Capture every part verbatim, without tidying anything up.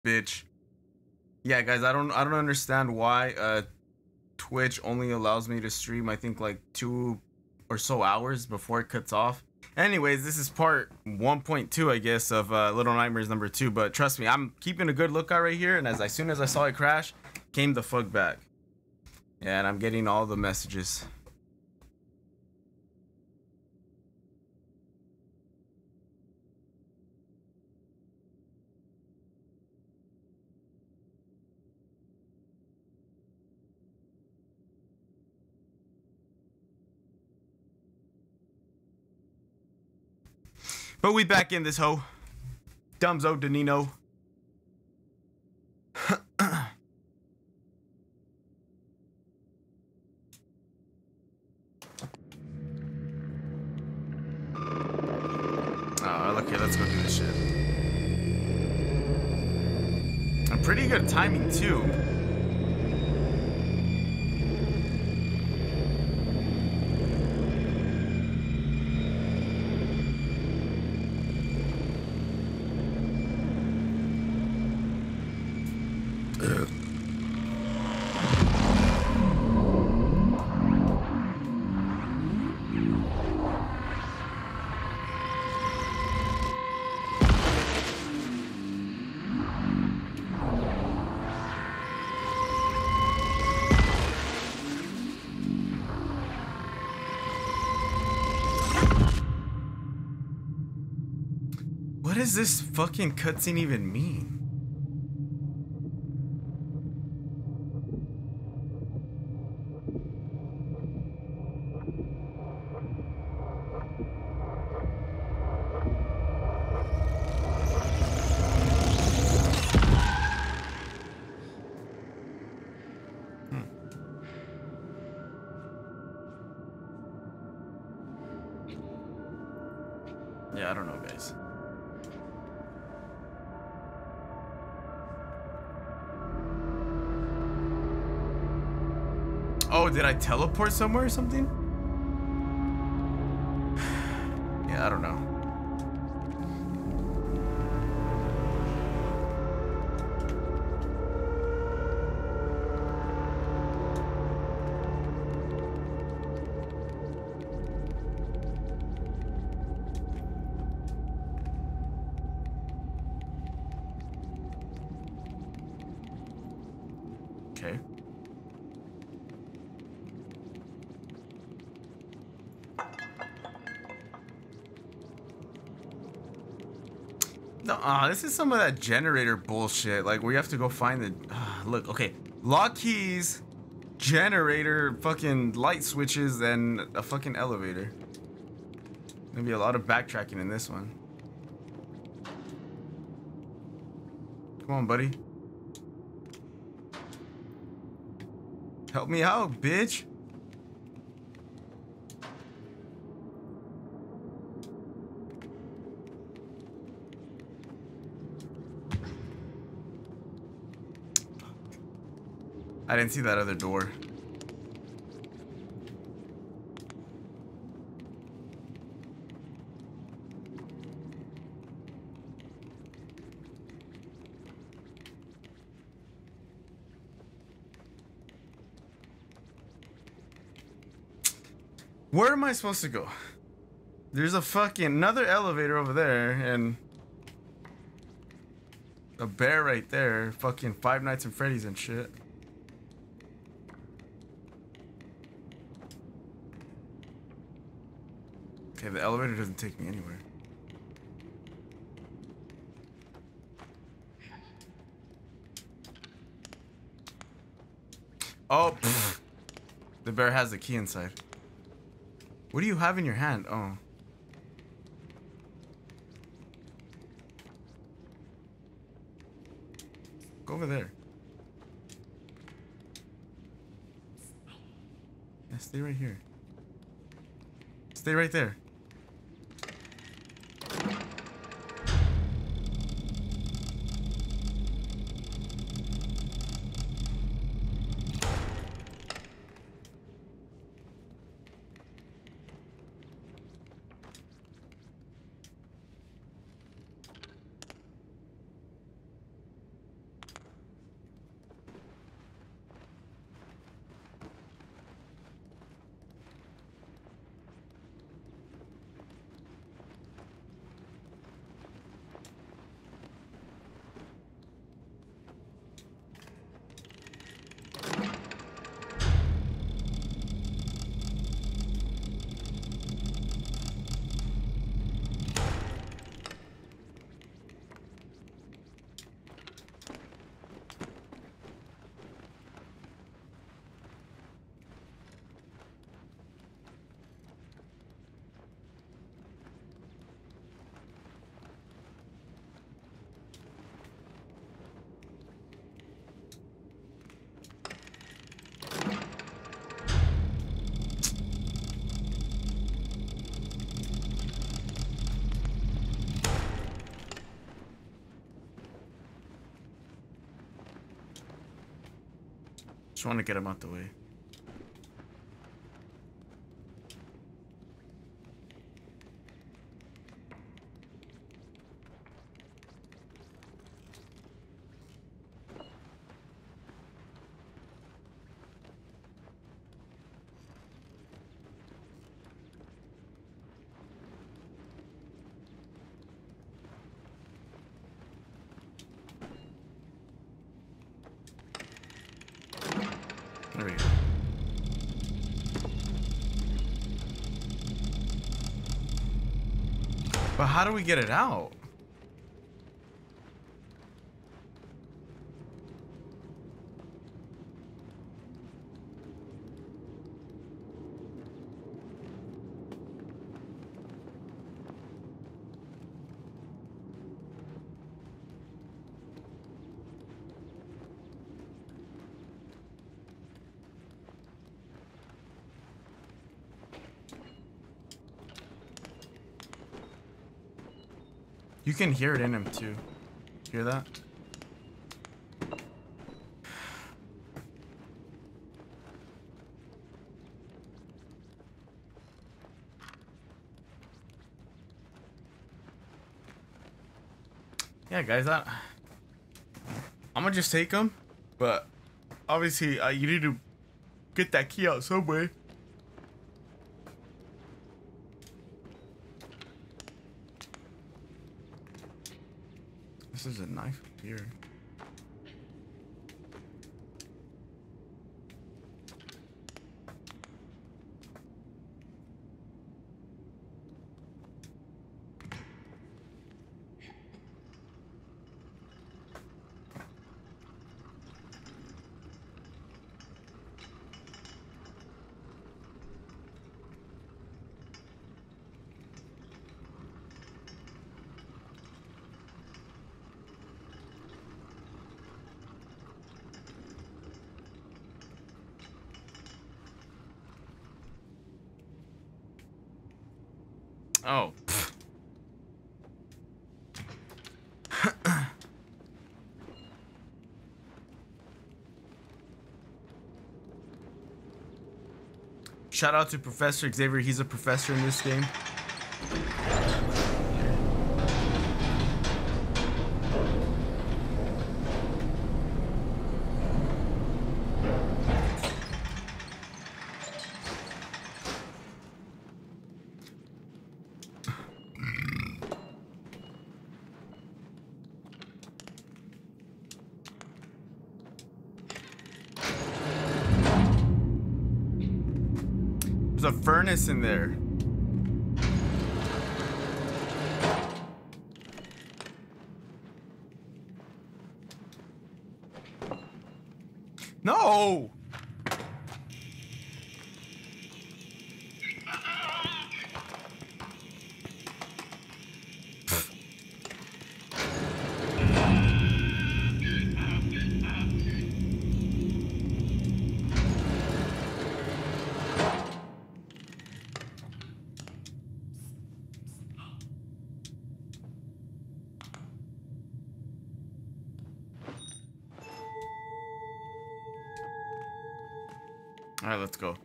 bitch. Yeah, guys, I don't I don't understand why uh Twitch only allows me to stream I think like two or so hours before it cuts off. Anyways, this is part one point two, I guess, of uh, Little Nightmares number two. But trust me, I'm keeping a good lookout right here. And as, as soon as I saw it crash, came the fuck back. Yeah, and I'm getting all the messages. But we back in this hoe. Dumzo Danino. Oh, okay, let's go do this shit. A pretty good timing too. What does this fucking cutscene even mean? Hmm. Yeah, I don't know, guys. Oh, did I teleport somewhere or something? Yeah, I don't know. Okay. No, uh, this is some of that generator bullshit. Like, where you have to go find the. Uh, look, okay. Lock keys, generator, fucking light switches, and a fucking elevator. Maybe a lot of backtracking in this one. Come on, buddy. Help me out, bitch. I didn't see that other door. Where am I supposed to go? There's a fucking another elevator over there and a bear right there. Fucking Five Nights at Freddy's and shit. Okay, the elevator doesn't take me anywhere. Oh, pfft. The bear has the key inside. What do you have in your hand? Oh. Go over there. Yeah, stay right here. Stay right there. Just want to get him out the way. There we go. But how do we get it out? You can hear it in him too. Hear that? Yeah, guys, I, I'm gonna just take him, but obviously uh, you need to get that key out some way. This is a knife here. Oh. Shout out to Professor Xavier. He's a professor in this game. There's a furnace in there. No! All right, let's go.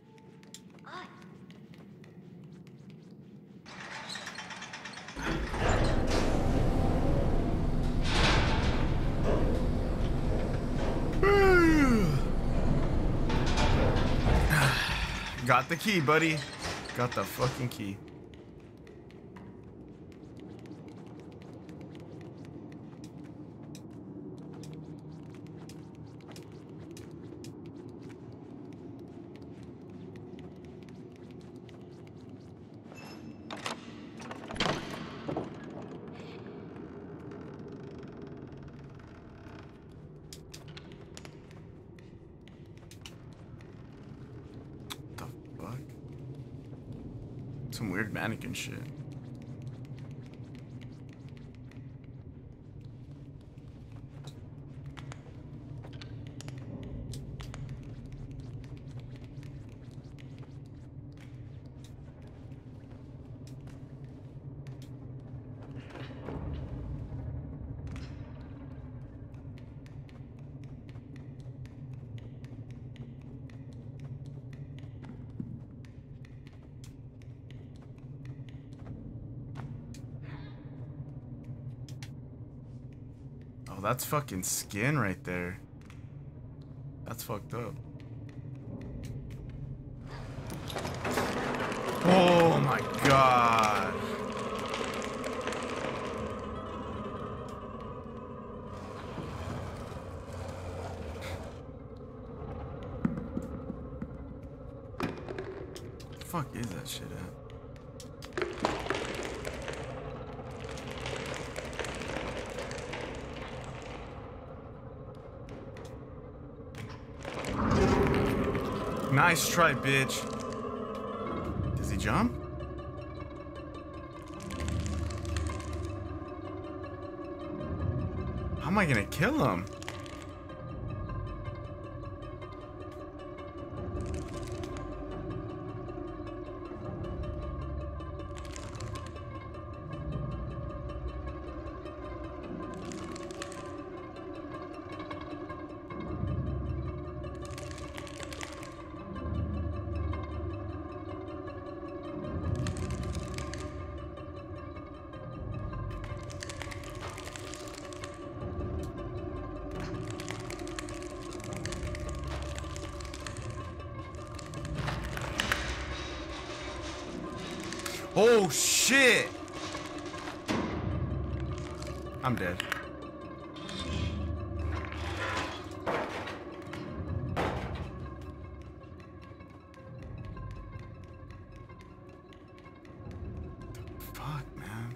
Got the key, buddy. Got the fucking key. Some weird mannequin shit. Oh, that's fucking skin right there. That's fucked up. Oh my god. The fuck is that shit at? Nice try, bitch. Does he jump? How am I gonna kill him? Oh shit! I'm dead. Fuck, man.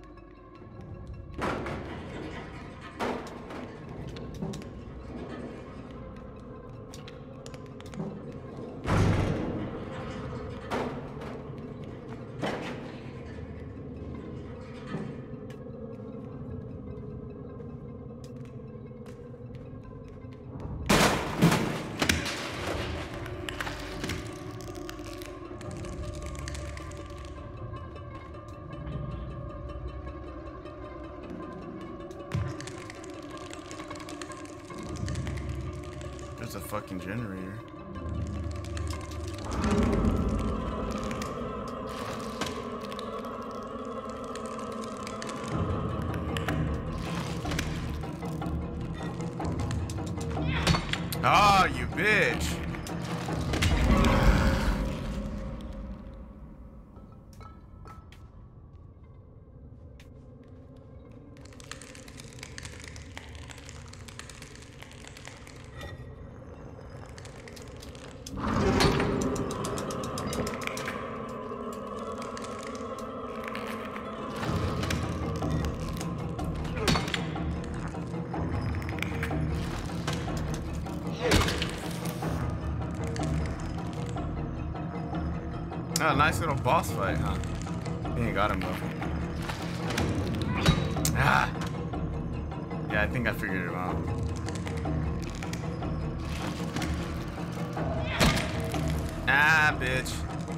There's a fucking generator. Ah, you bitch. Oh, nice little boss fight, huh? He ain't got him though. Ah! Yeah, I think I figured him out. Ah, bitch.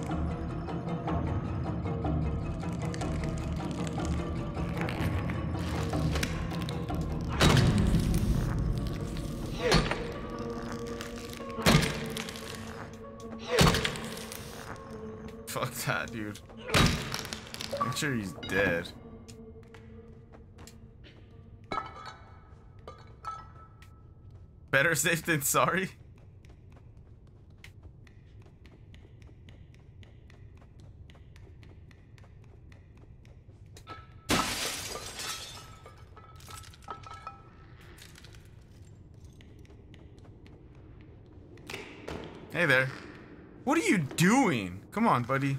Fuck that, dude. Make sure he's dead. Better safe than sorry? Hey there. What are you doing? Come on, buddy.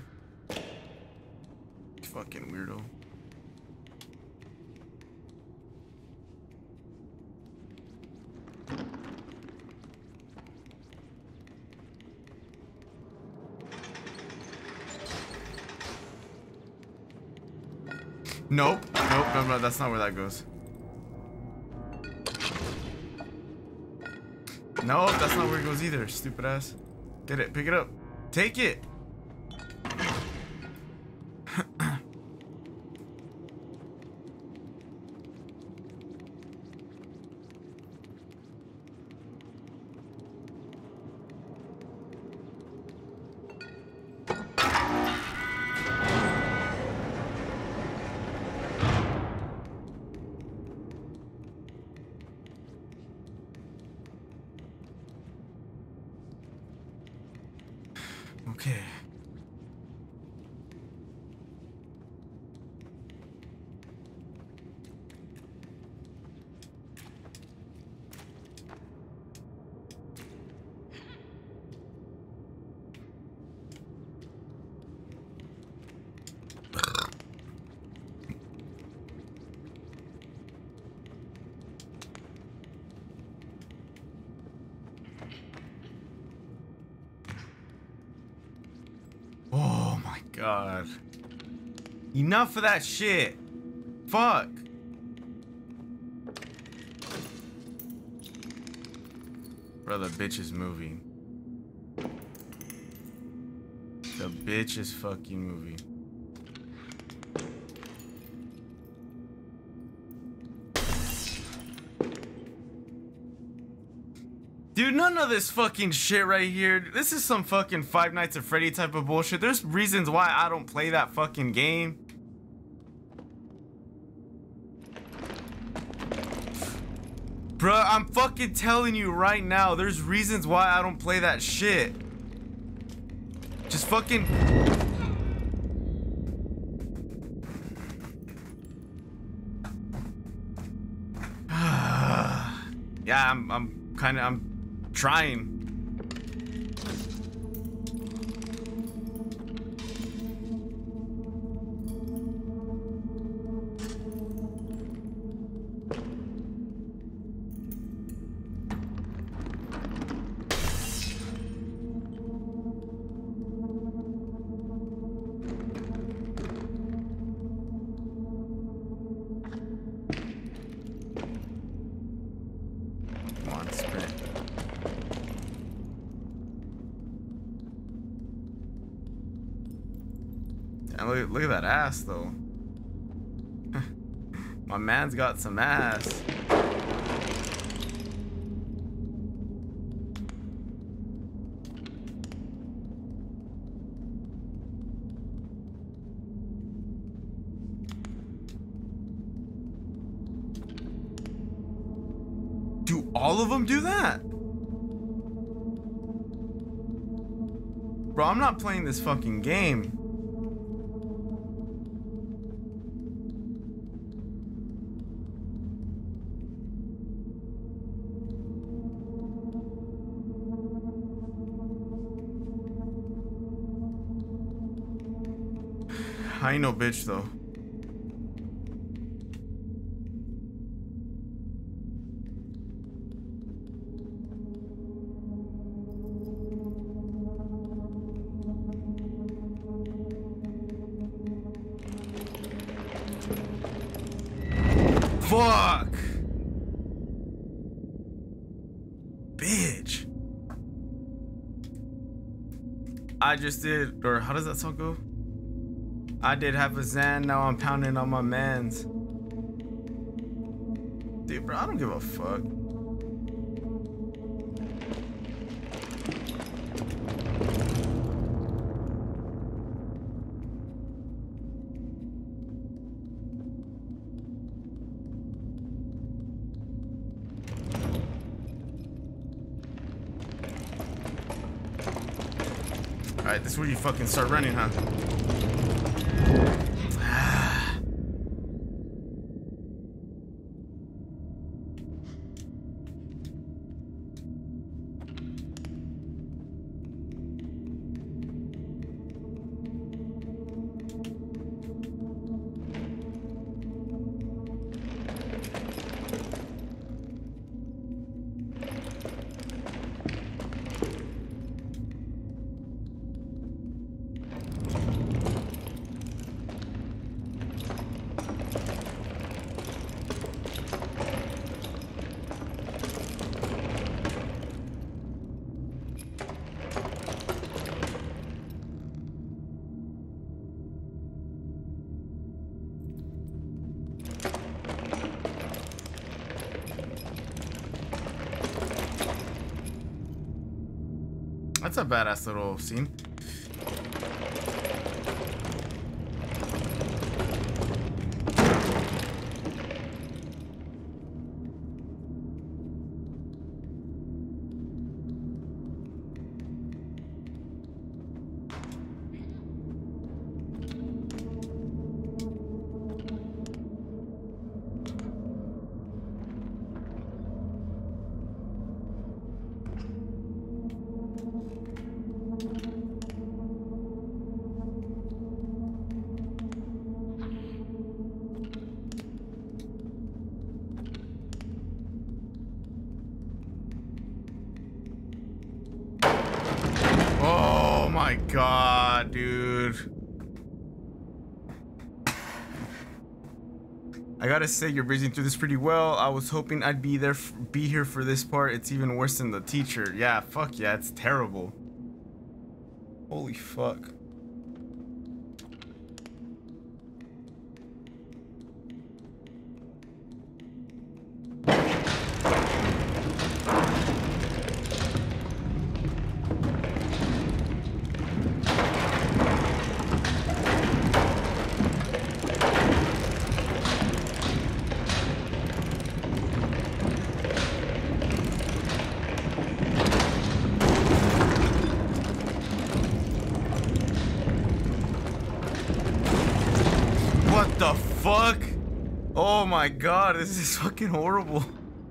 Fucking weirdo. Nope. Nope. No, no, that's not where that goes. Nope, that's not where it goes either, stupid ass. Get it. Pick it up. Take it. Okay. Oh my god. Enough of that shit. Fuck. Bro, the bitch is moving. The bitch is fucking moving. Dude, none of this fucking shit right here. This is some fucking Five Nights at Freddy type of bullshit. There's reasons why I don't play that fucking game. Bruh, I'm fucking telling you right now, there's reasons why I don't play that shit. Just fucking... yeah, I'm, I'm kind of, I'm trying. Come on, sprint. Damn, look, look at that ass, though. My man's got some ass. Do all of them do that? Bro, I'm not playing this fucking game. I ain't no bitch though. Fuck! Bitch. I just did, or how does that song go? I did have a Zan, now I'm pounding on my mans. Dude, bro, I don't give a fuck. Alright, this is where you fucking start running, huh? That's a badass little scene. my god, dude. I gotta say, you're breezing through this pretty well. I was hoping I'd be there, be here for this part. It's even worse than the teacher. Yeah, fuck yeah, it's terrible. Holy fuck. What the fuck? Oh my god, this is fucking horrible.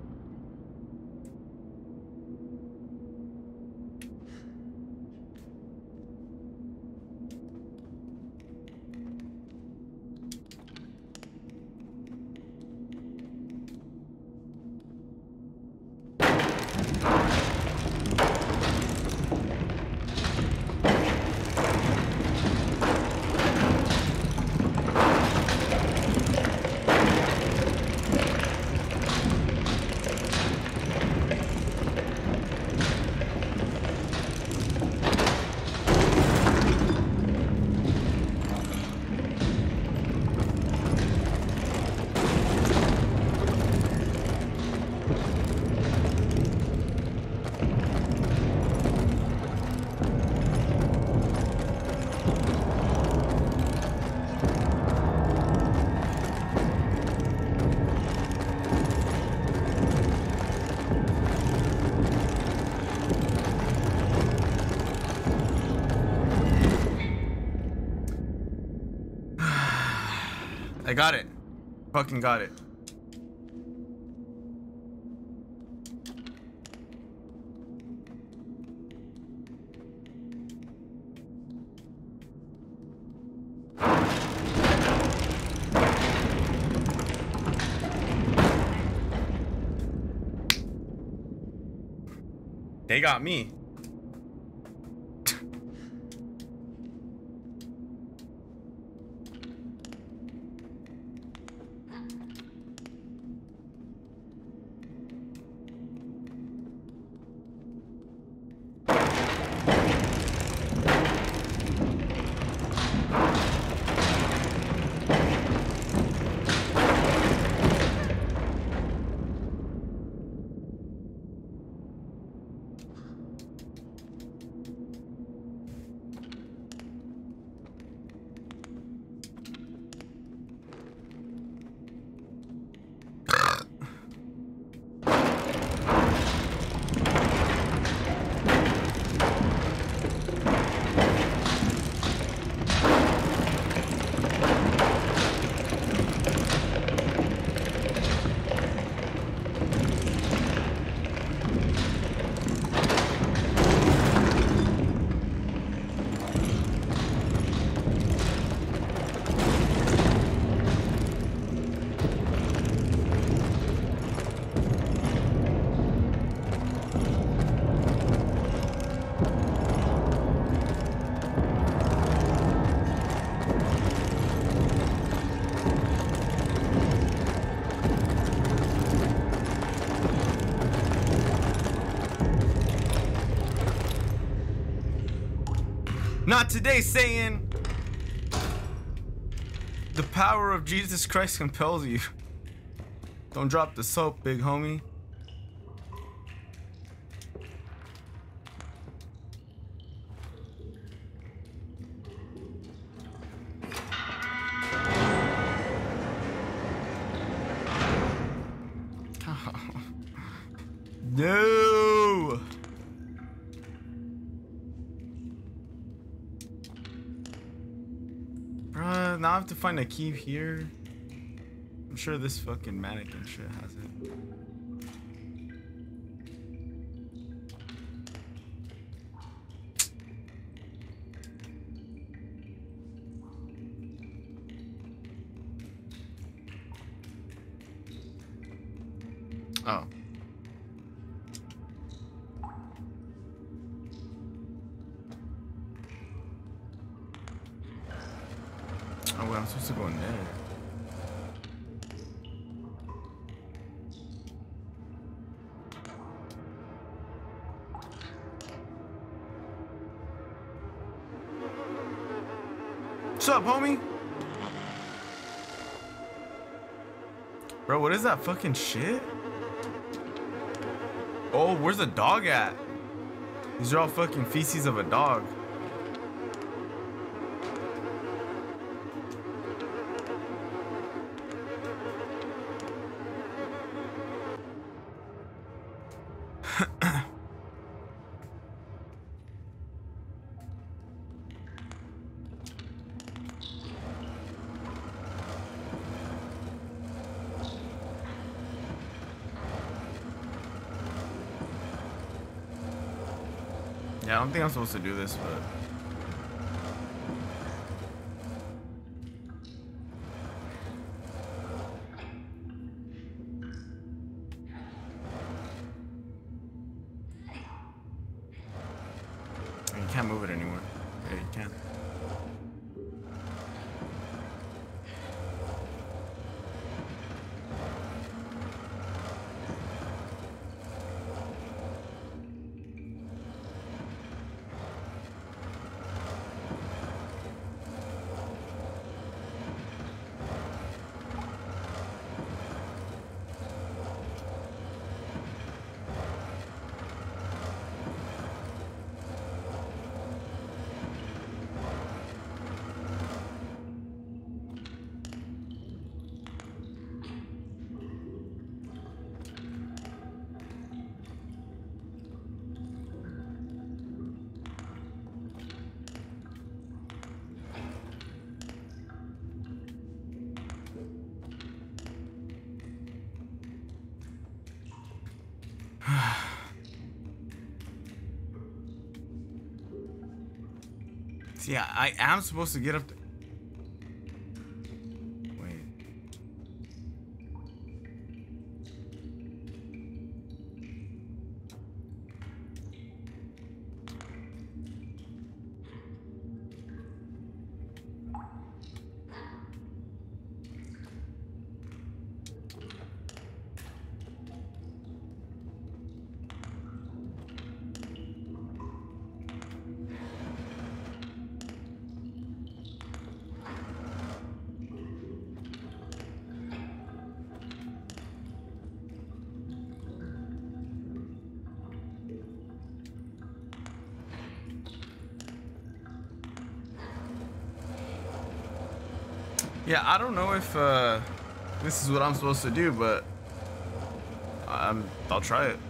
I got it. Fucking got it. They got me. Not today, Satan. The power of Jesus Christ compels you. Don't drop the soap, big homie. No. Bruh, now I have to find a key here. I'm sure this fucking mannequin shit has it. Oh. I'm supposed to go in there. What's up, homie? Bro, what is that fucking shit? Oh, where's the dog at? These are all fucking feces of a dog. Yeah, I don't think I'm supposed to do this, but... You can't move it anymore. Yeah, you can. See, I, I am supposed to get up there. Wait. Yeah, I don't know if uh, this is what I'm supposed to do, but I'm, I'll try it.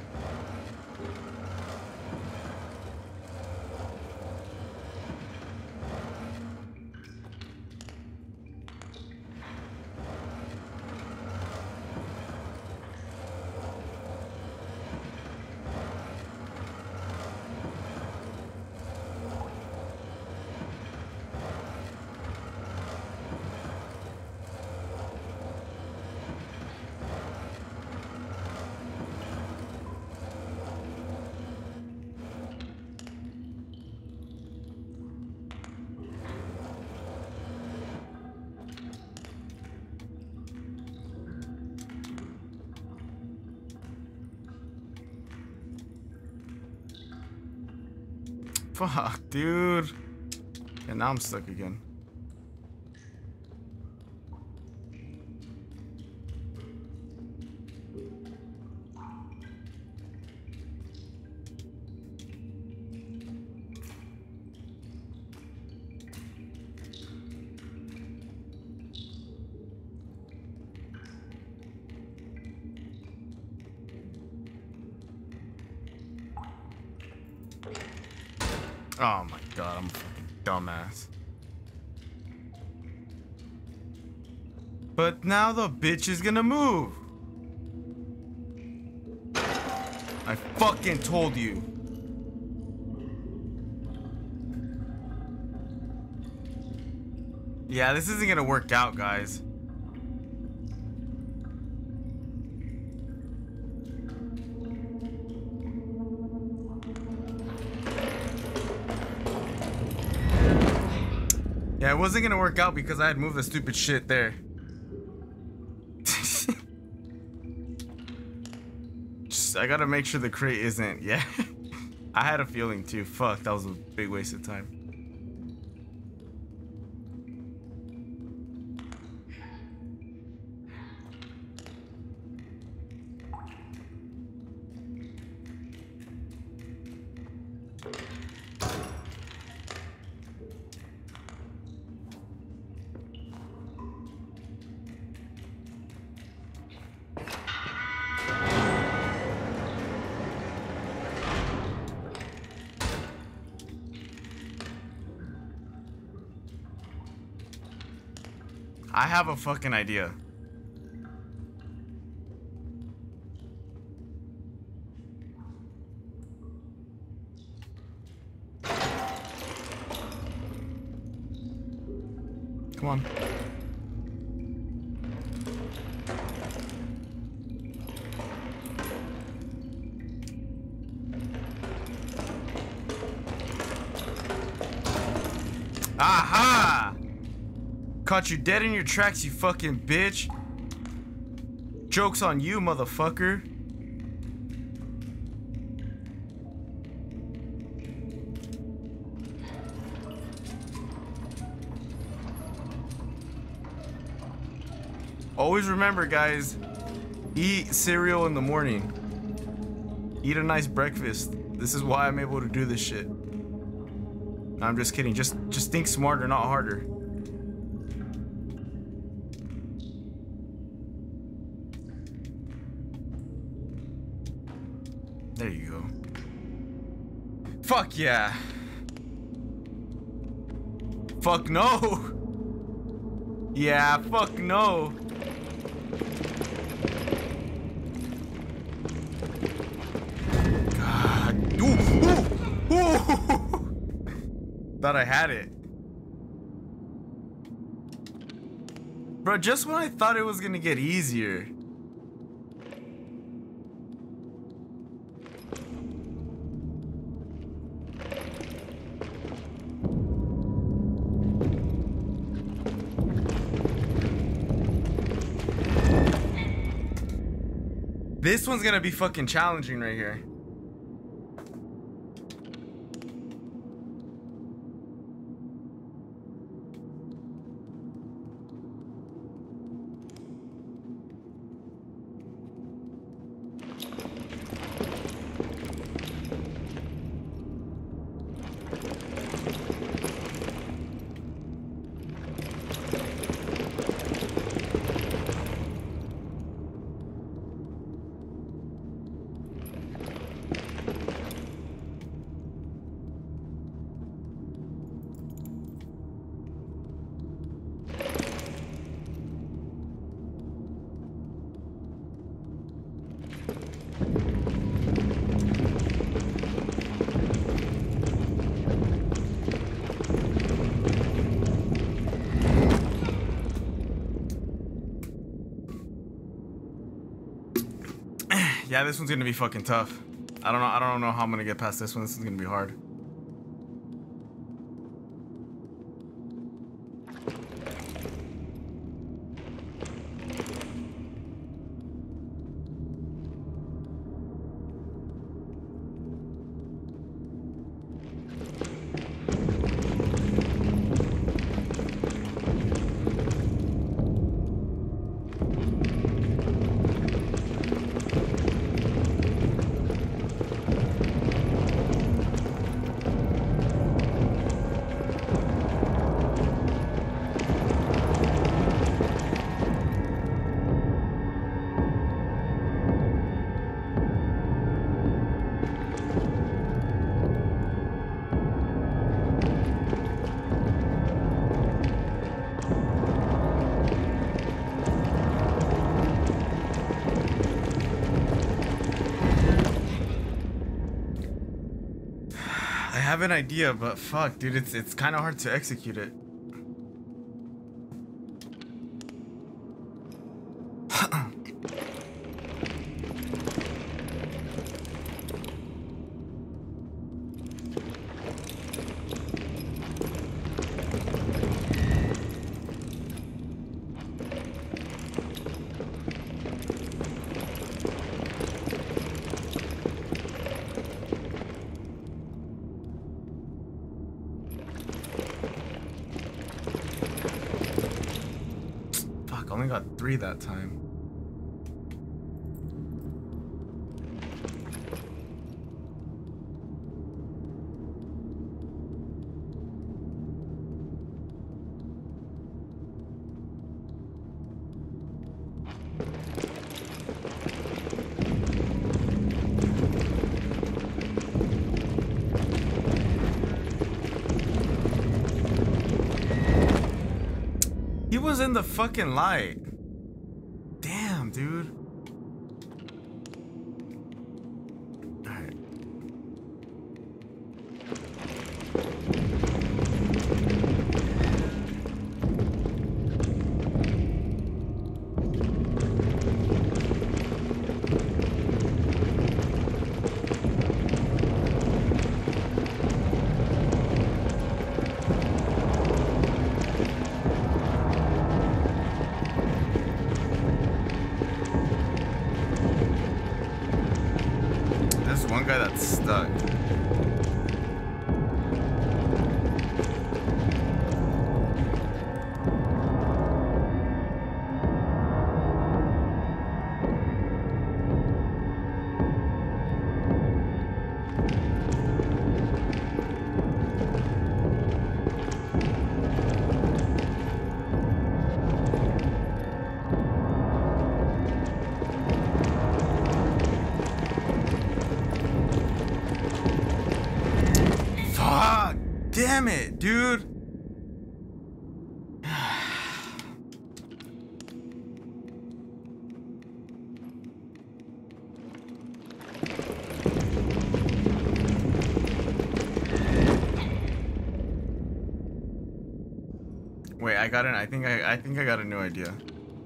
Fuck, dude. And now I'm stuck again. Oh my god, I'm a fucking dumbass. But now the bitch is gonna move. I fucking told you. Yeah, this isn't gonna work out, guys. Yeah, it wasn't gonna work out because I had moved the stupid shit there. Just, I gotta make sure the crate isn't. Yeah. I had a feeling too. Fuck, that was a big waste of time. I have a fucking idea. Come on. Aha! Caught you dead in your tracks, you fucking bitch. Joke's on you, motherfucker. Always remember, guys, eat cereal in the morning. Eat a nice breakfast. This is why I'm able to do this shit. No, I'm just kidding. Just, just think smarter, not harder. There you go. Fuck yeah. Fuck no. Yeah, fuck no. God. Ooh, ooh, ooh. Thought I had it. Bro, just when I thought it was gonna get easier. This one's gonna be fucking challenging right here. Yeah, this one's gonna be fucking tough. I don't know. I don't know how I'm gonna get past this one. This is gonna be hard. I have an idea, but fuck, dude, it's it's kind of hard to execute it. I only got three that time. He was in the fucking light. Damn, dude. Alright. One guy that's stuck. Damn it, dude. Wait, I got an I think I I think I got a new idea.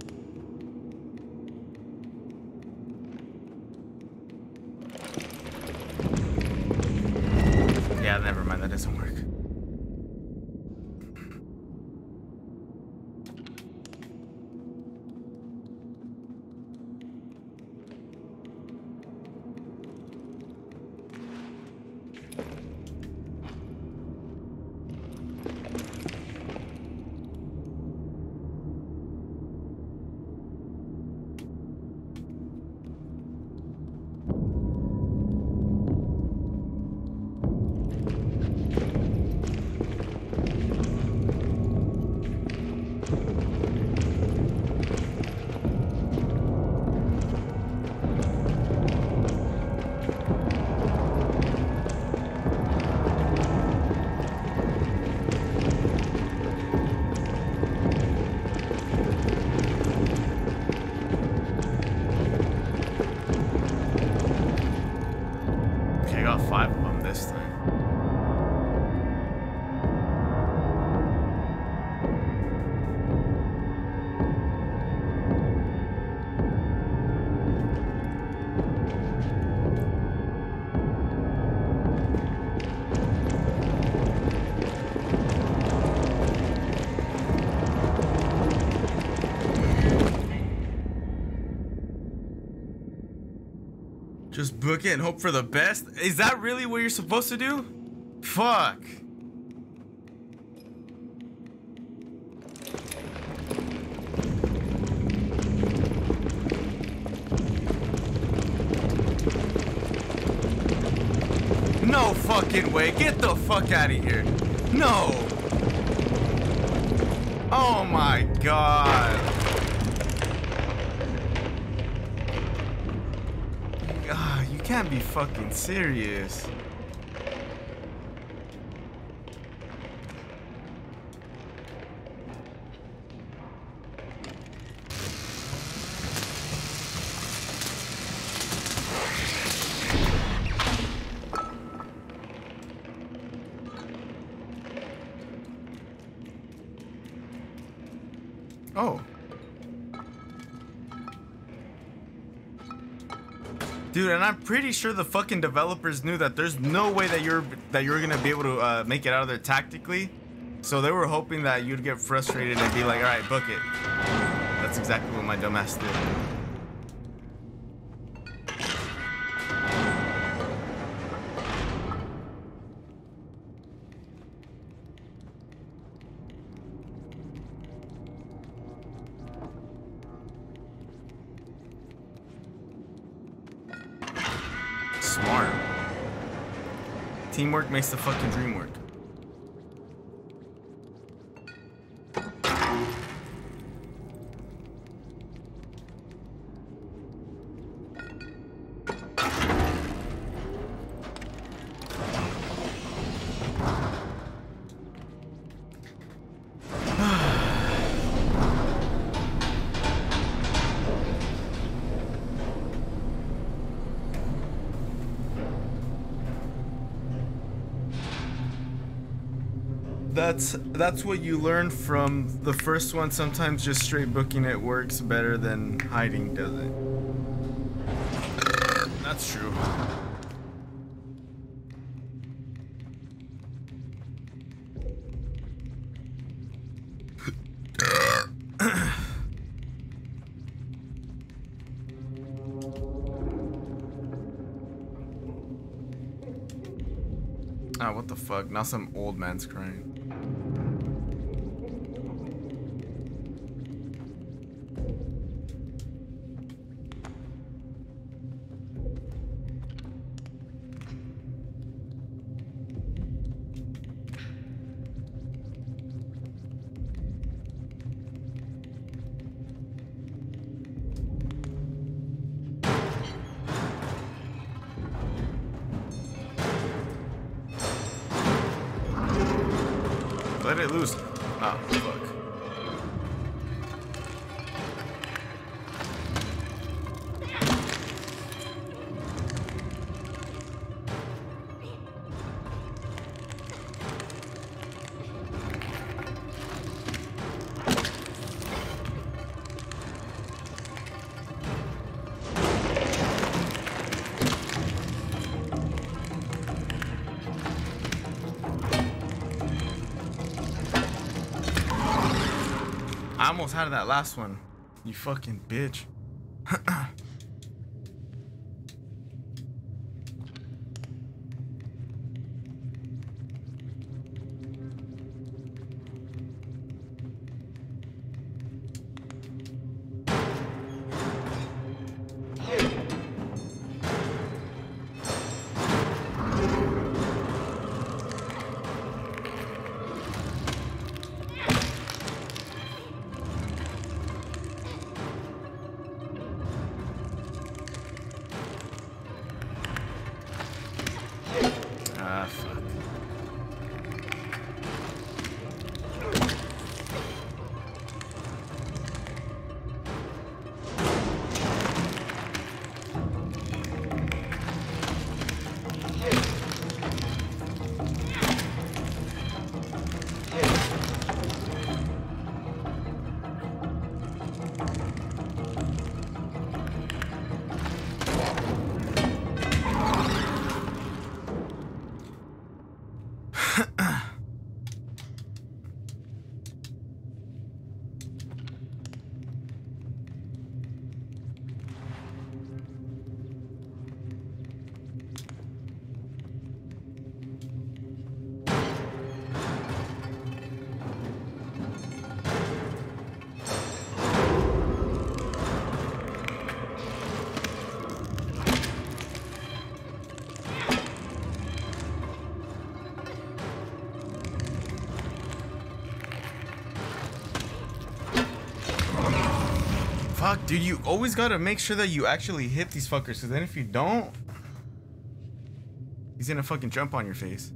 Yeah, never mind, that doesn't work. Five of them this time. Just book it and hope for the best? Is that really what you're supposed to do? Fuck. No fucking way. Get the fuck out of here. No. Oh my god. Ah, you can't be fucking serious. Oh. Dude, and I'm pretty sure the fucking developers knew that there's no way that you're that you're gonna be able to uh, make it out of there tactically. So they were hoping that you'd get frustrated and be like, all right, book it. That's exactly what my dumbass did. Teamwork makes the fucking dream work. That's that's what you learn from the first one. Sometimes just straight booking it works better than hiding does it. That's true. Ah, what the fuck? Now some old man's crying. Let it loose. Ah, fuck. I almost had that last one. You fucking bitch. Ah, fuck. Fuck, dude, you always gotta make sure that you actually hit these fuckers, because then if you don't, he's gonna fucking jump on your face.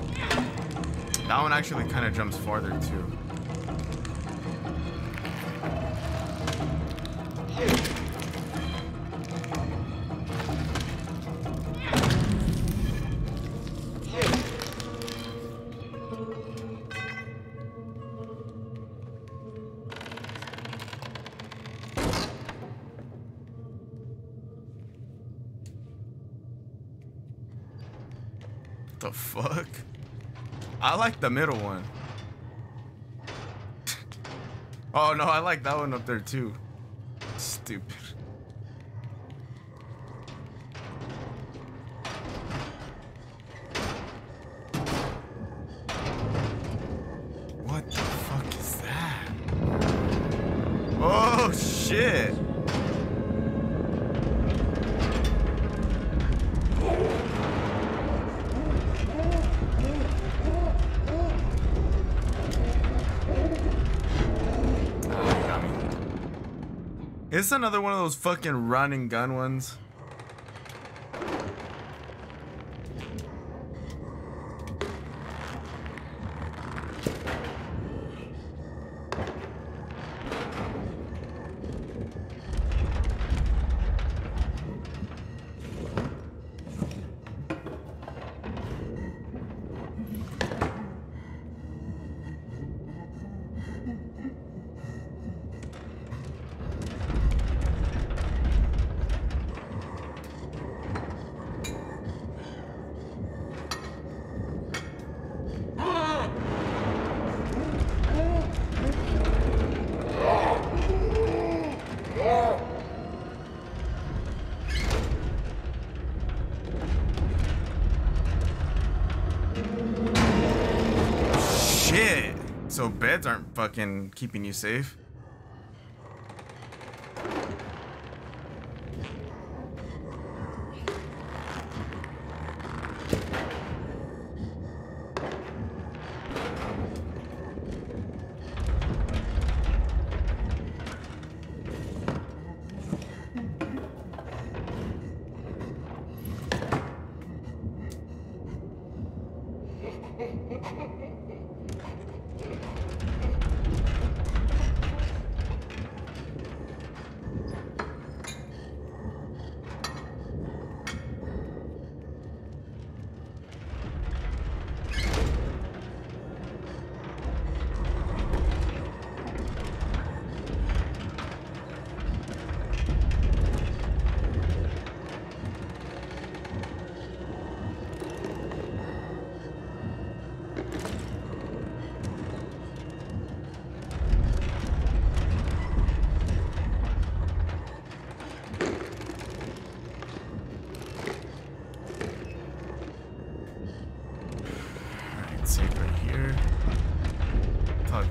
That one actually kind of jumps farther too. the fuck? I like the middle one. Oh no, I like that one up there too. Stupid. What the fuck is that? Oh shit. It's another one of those fucking run and gun ones. Shit. So beds aren't fucking keeping you safe. Safe right here. Fuck.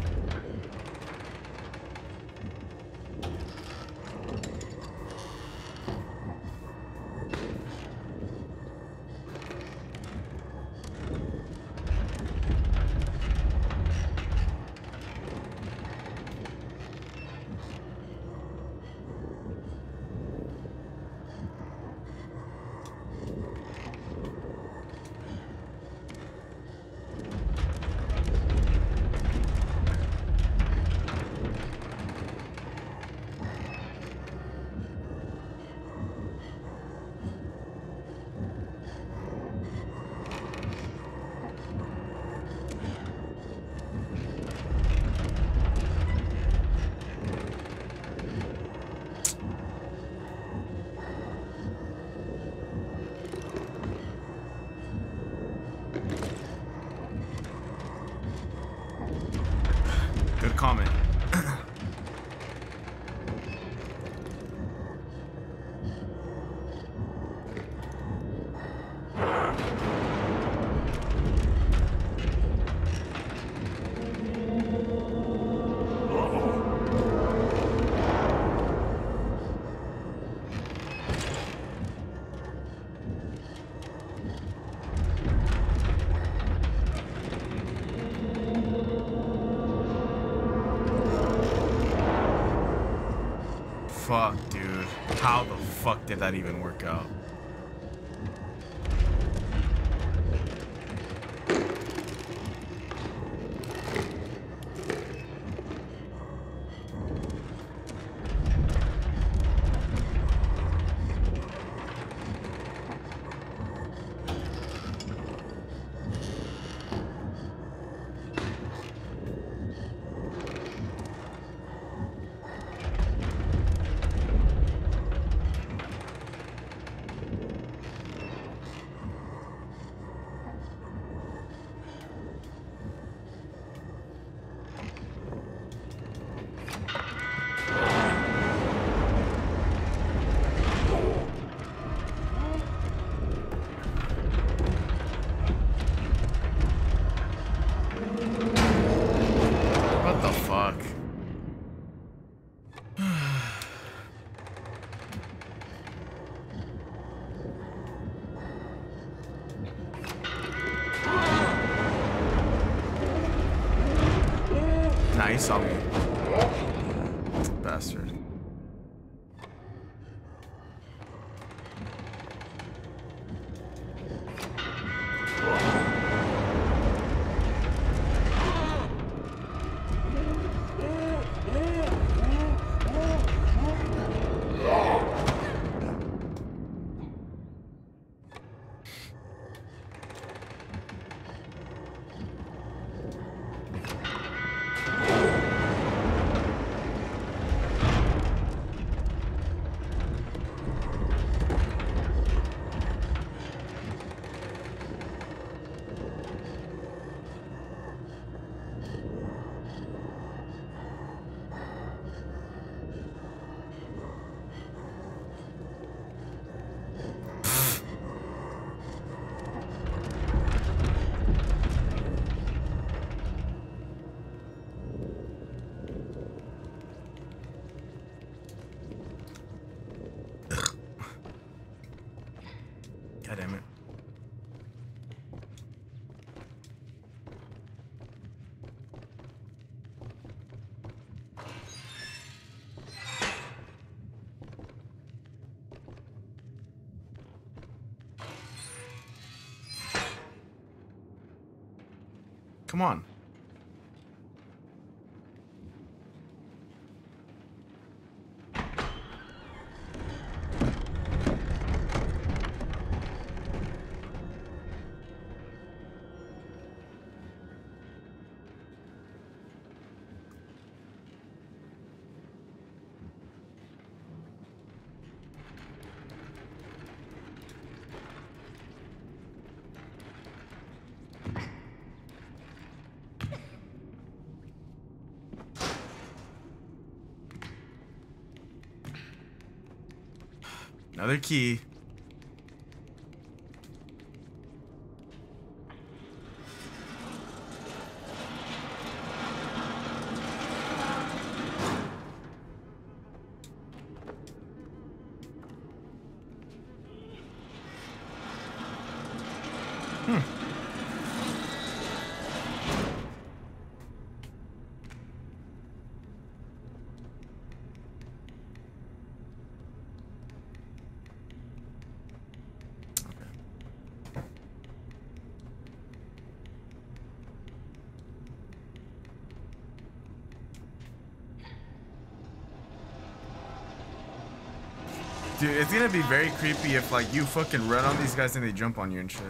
Good comment. Fuck, dude. How the fuck did that even work out? Bastard. God damn it. Come on. Another key. Hmm. Dude, it's gonna be very creepy if like you fucking run on these guys and they jump on you and shit.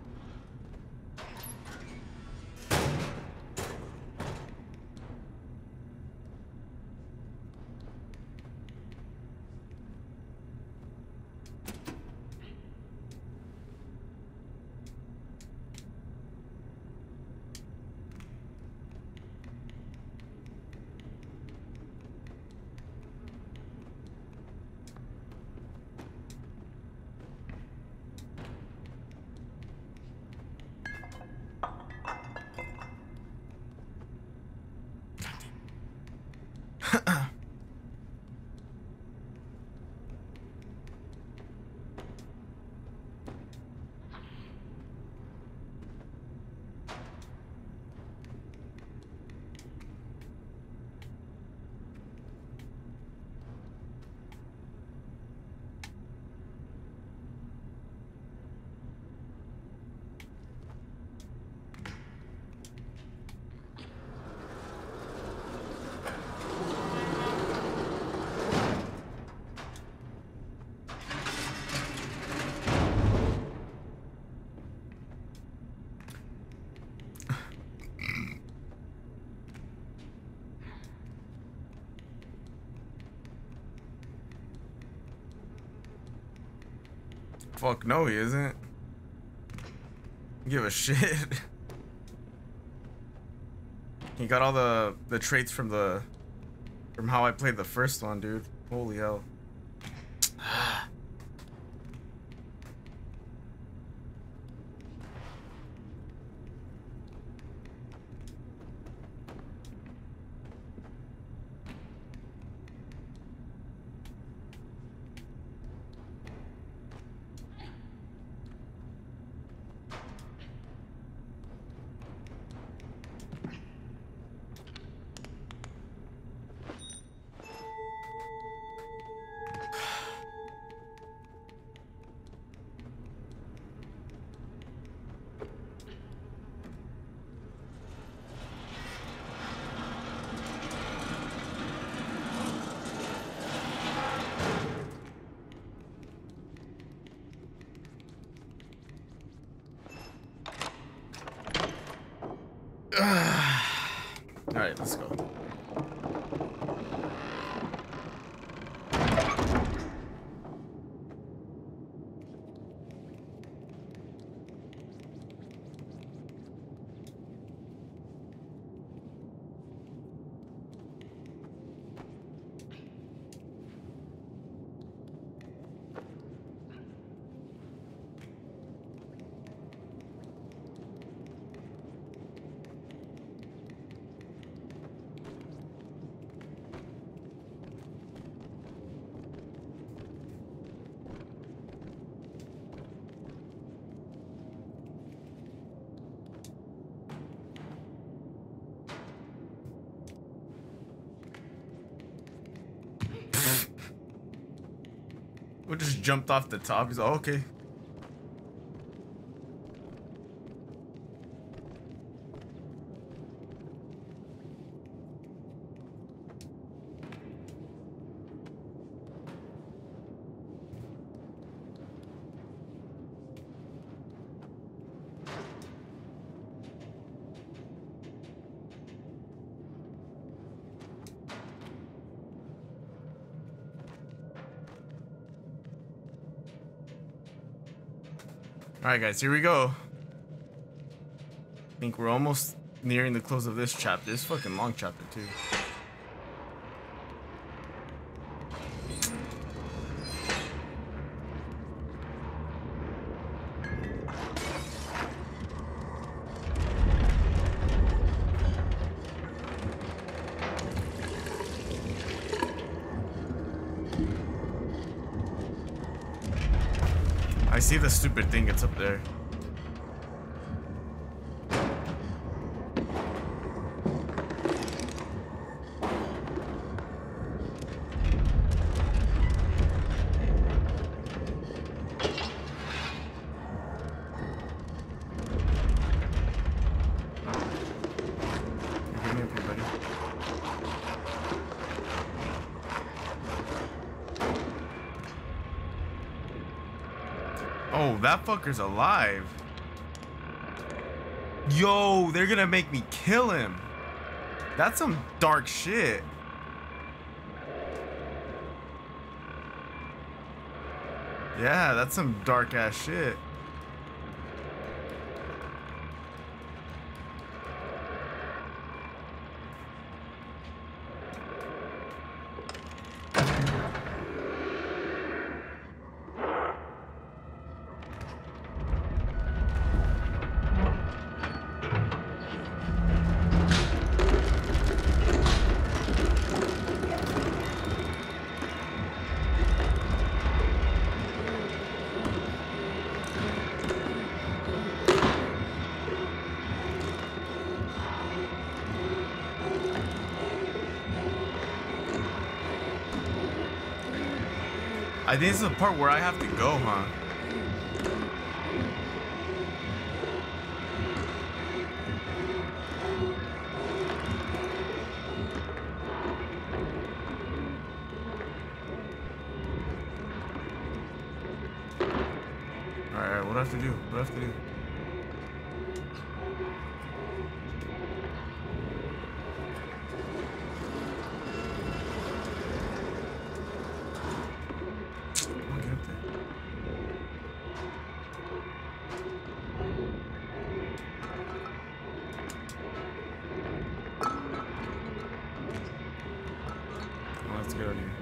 Fuck no, he isn't. Give a shit. He got all the the traits from the from how I played the first one, dude. Holy hell. We just jumped off the top. He's like, okay. Alright guys, here we go. I think we're almost nearing the close of this chapter. This fucking long chapter too. I see the stupid thing, it's up there. Give me up here, buddy. Oh, that fucker's alive. Yo, they're gonna make me kill him. That's some dark shit. Yeah, that's some dark ass shit. I think this is the part where I have to go, huh? Alright, what do I have to do? What do I have to do? Let's get out of here.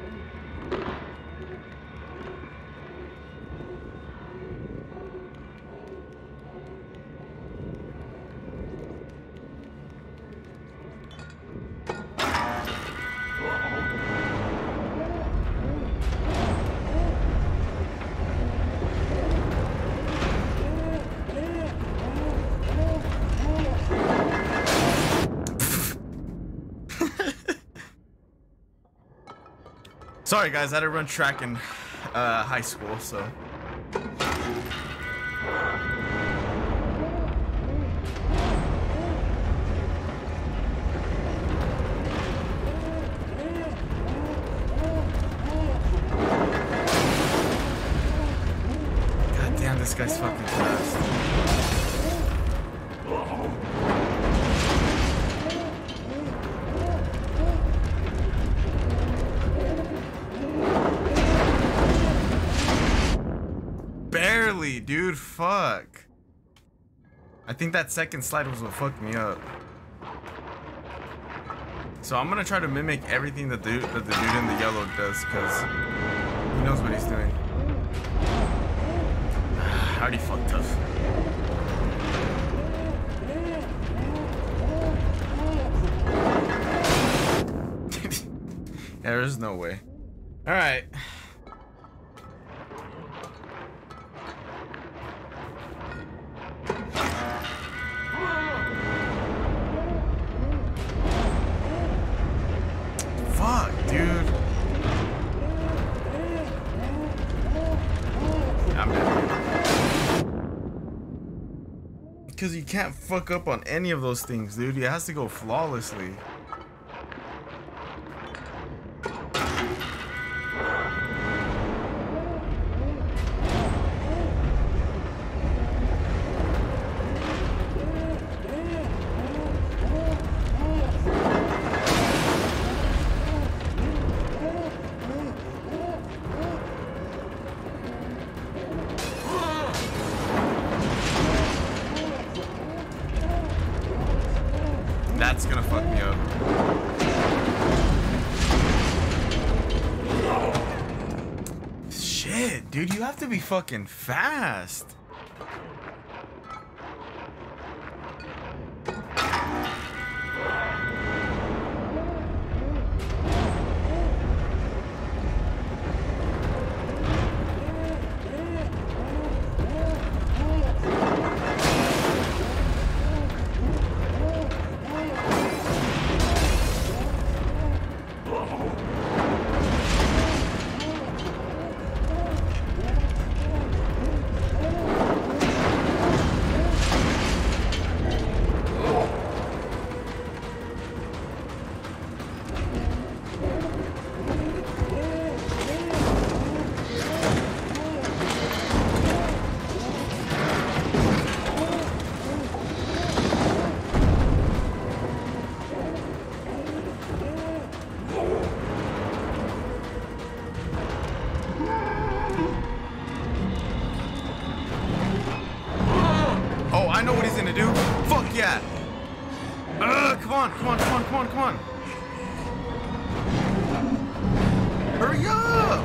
Sorry guys, I had to run track in uh, high school, so. God damn, this guy's fucking fast. Barely, dude, fuck. I think that second slide was what fucked me up. So I'm gonna try to mimic everything that the, that the dude in the yellow does, because he knows what he's doing. I already fucked up. Yeah, there's no way. Alright. Fuck, dude. because you can't fuck up on any of those things, dude. It has to go flawlessly. That's gonna fuck me up. Shit, dude, you have to be fucking fast. I know what he's gonna do. Fuck yeah. Uh, come on, come on, come on, come on, come on. Hurry up.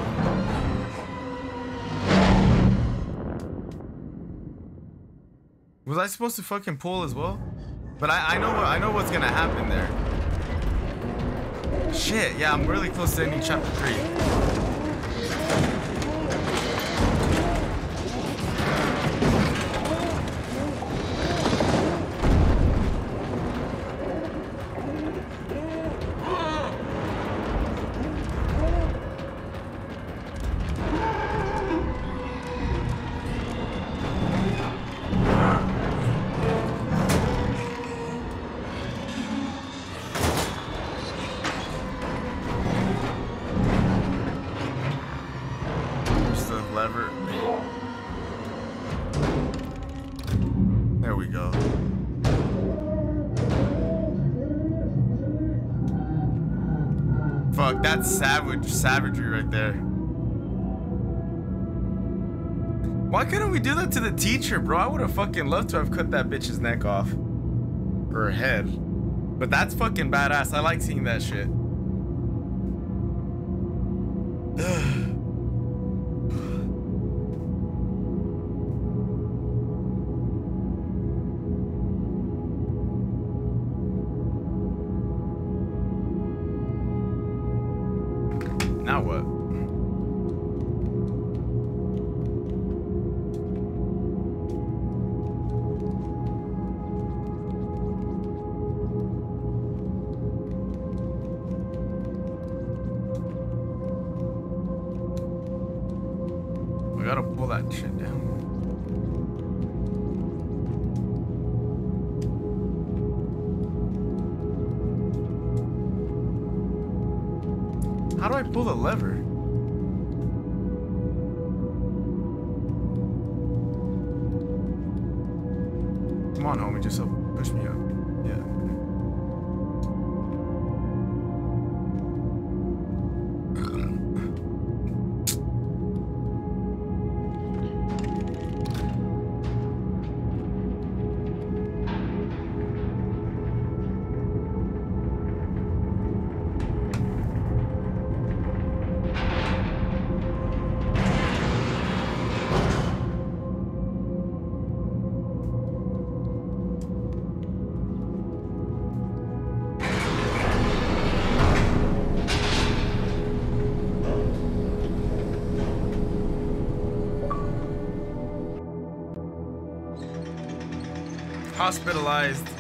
Was I supposed to fucking pull as well? But I, I know what I know what's gonna happen there. Shit, yeah, I'm really close to ending chapter three. Lever. There we go. Fuck, that's savage savagery right there. Why couldn't we do that to the teacher, bro? I would have fucking loved to have cut that bitch's neck off. Or her head. But that's fucking badass. I like seeing that shit. Ugh. Now what? We gotta pull that shit down. How do I pull the lever? Come on, homie, just push me up. Yeah. Hospitalized.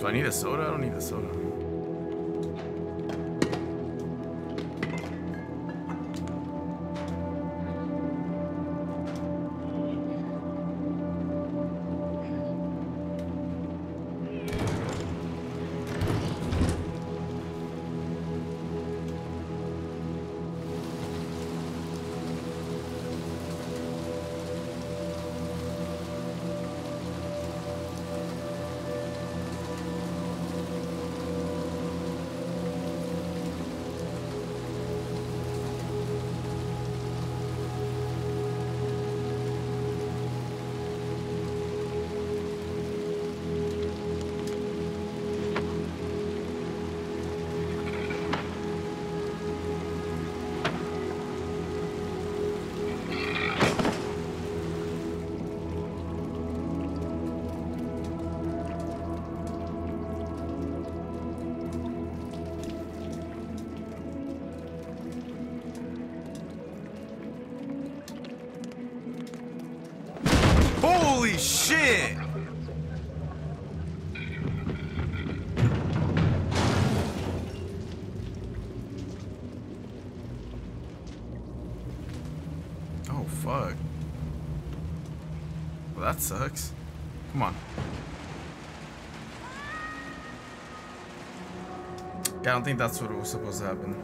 Do I need a soda? I don't need a soda. Holy shit! Oh fuck. Well, that sucks. Come on. Yeah, I don't think that's what was supposed to happen.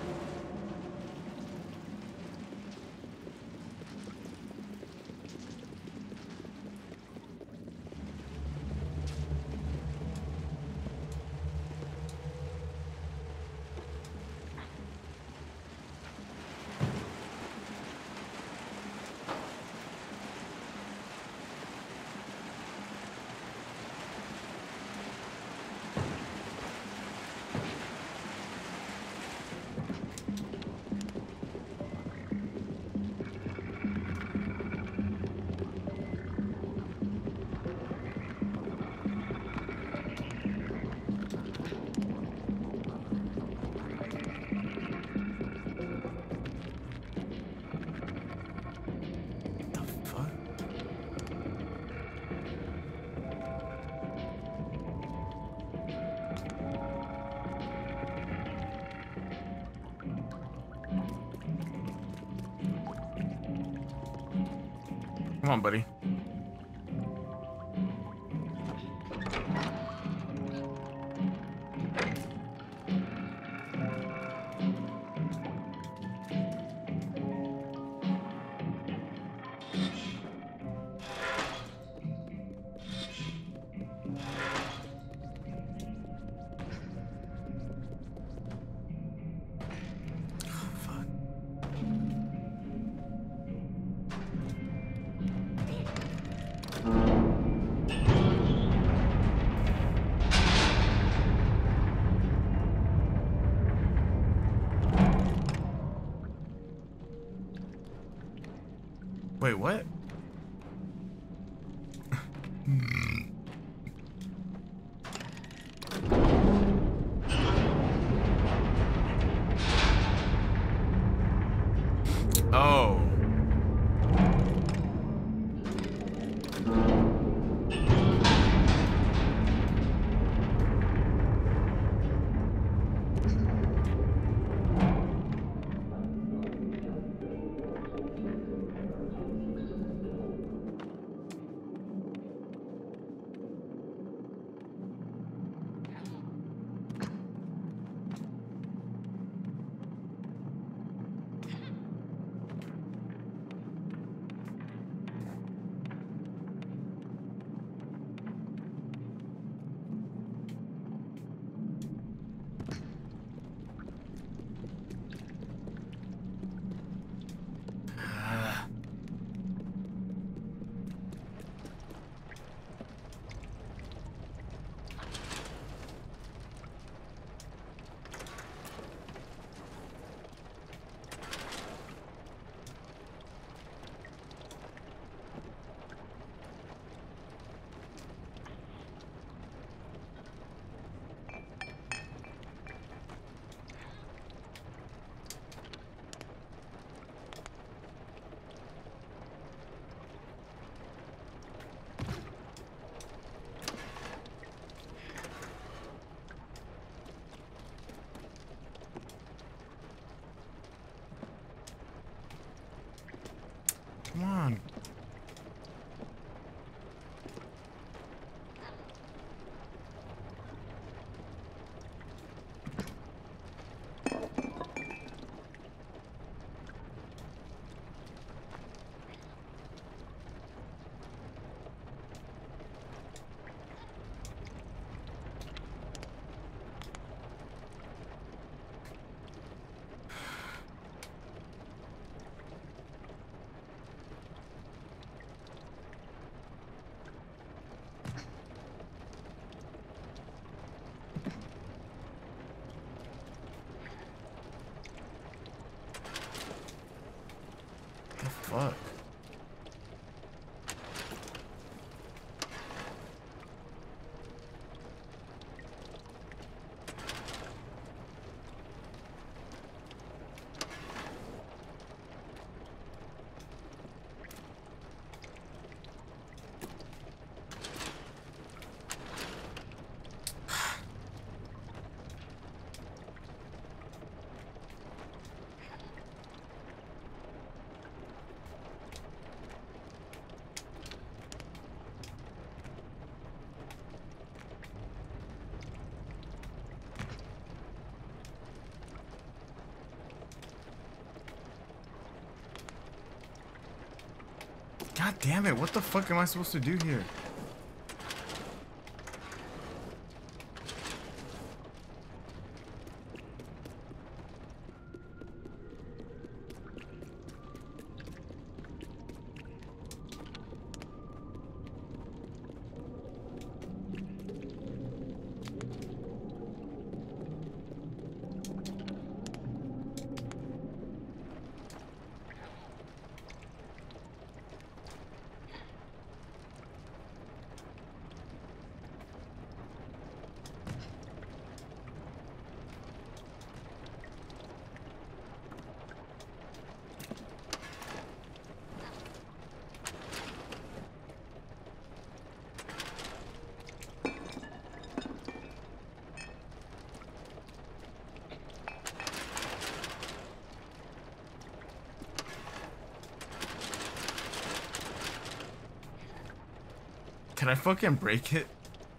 Come on, buddy. Wait, what? Oh. Damn it, what the fuck am I supposed to do here? Can I fucking break it?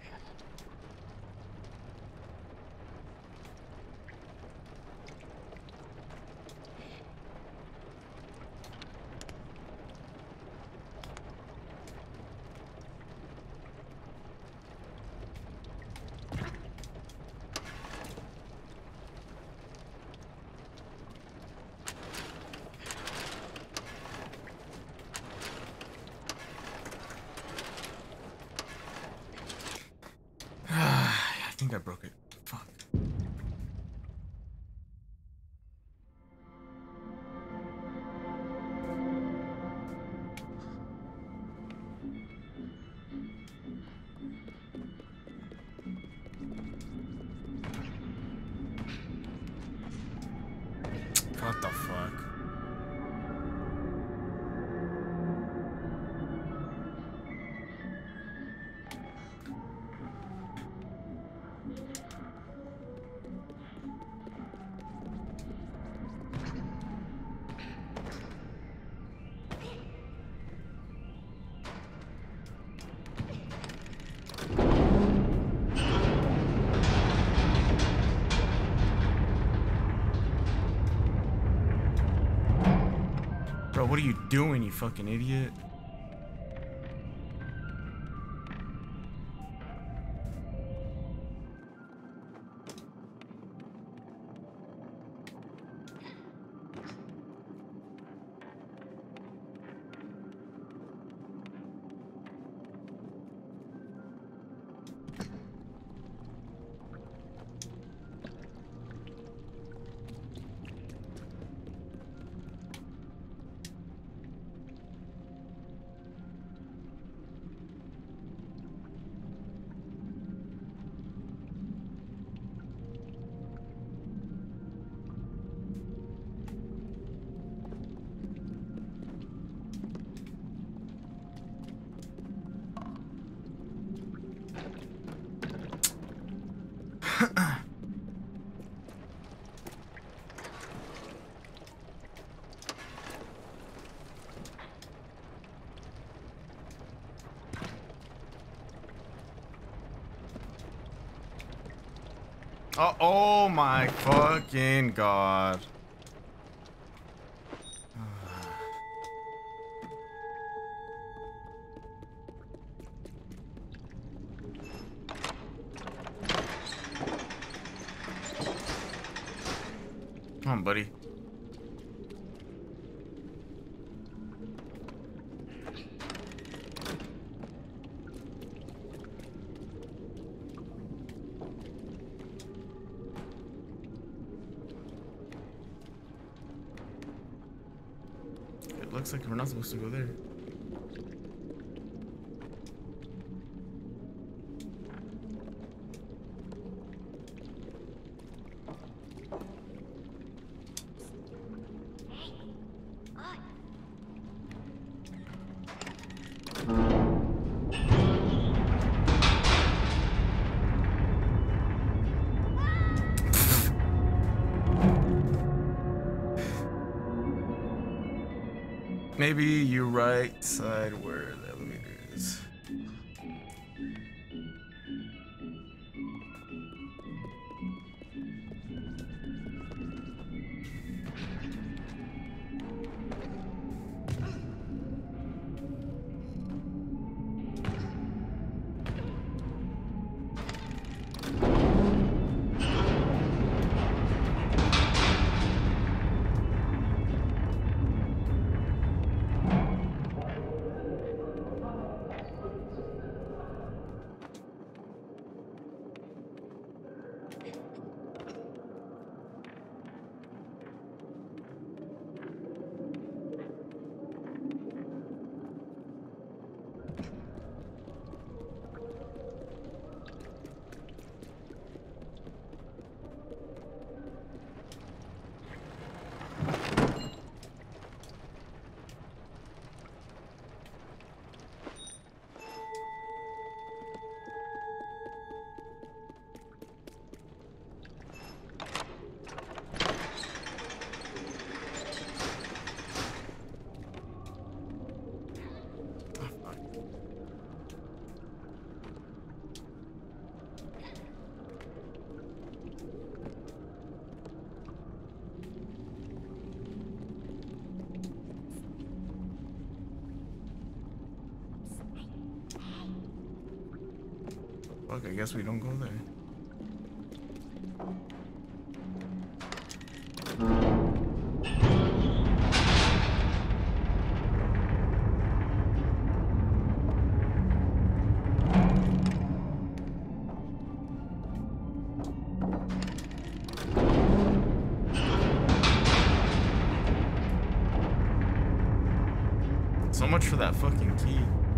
I think I broke it. Fuck. What the fuck? Bro, what are you doing, you fucking idiot? Oh, oh my fucking god. Come on, buddy. It looks like we're not supposed to go there. Maybe you right side where the elevator is. Fuck, I guess we don't go there. So much for that fucking key.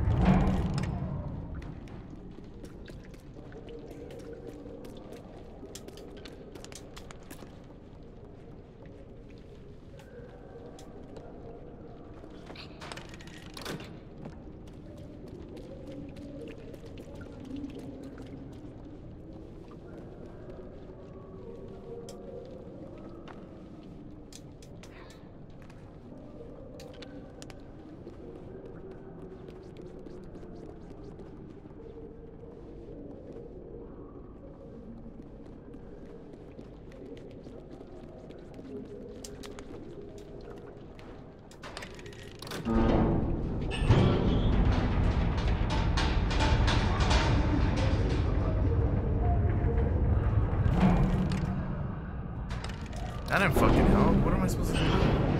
That didn't fucking help. What am I supposed to do?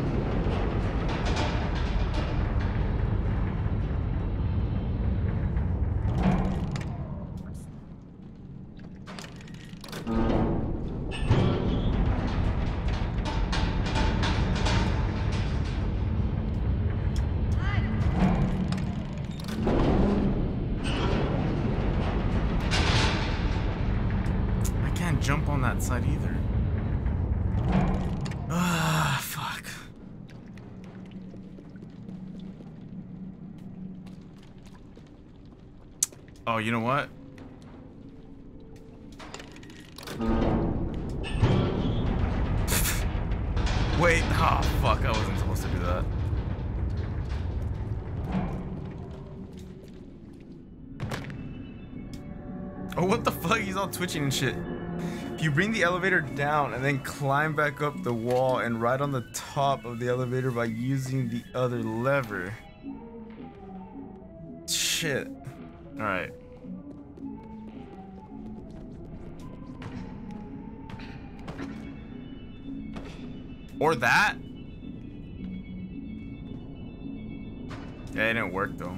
I can't jump on that side either. Ah, fuck. Oh, you know what? Wait, oh fuck, I wasn't supposed to do that. Oh, what the fuck? He's all twitching and shit. If you bring the elevator down and then climb back up the wall and ride on the top of the elevator by using the other lever. Shit. Alright. Or that? Yeah, it didn't work though.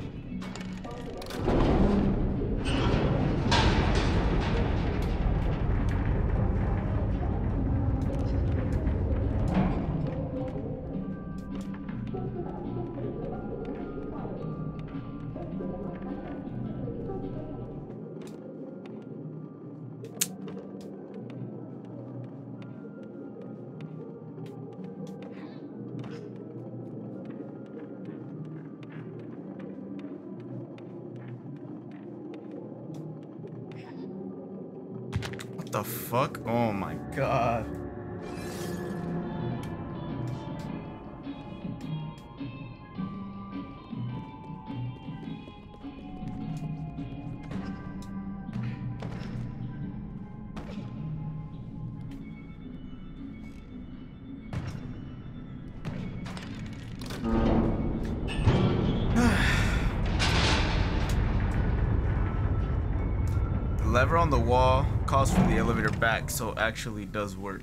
What the fuck? Oh my god. The lever on the wall calls for the elevator back, so it actually does work.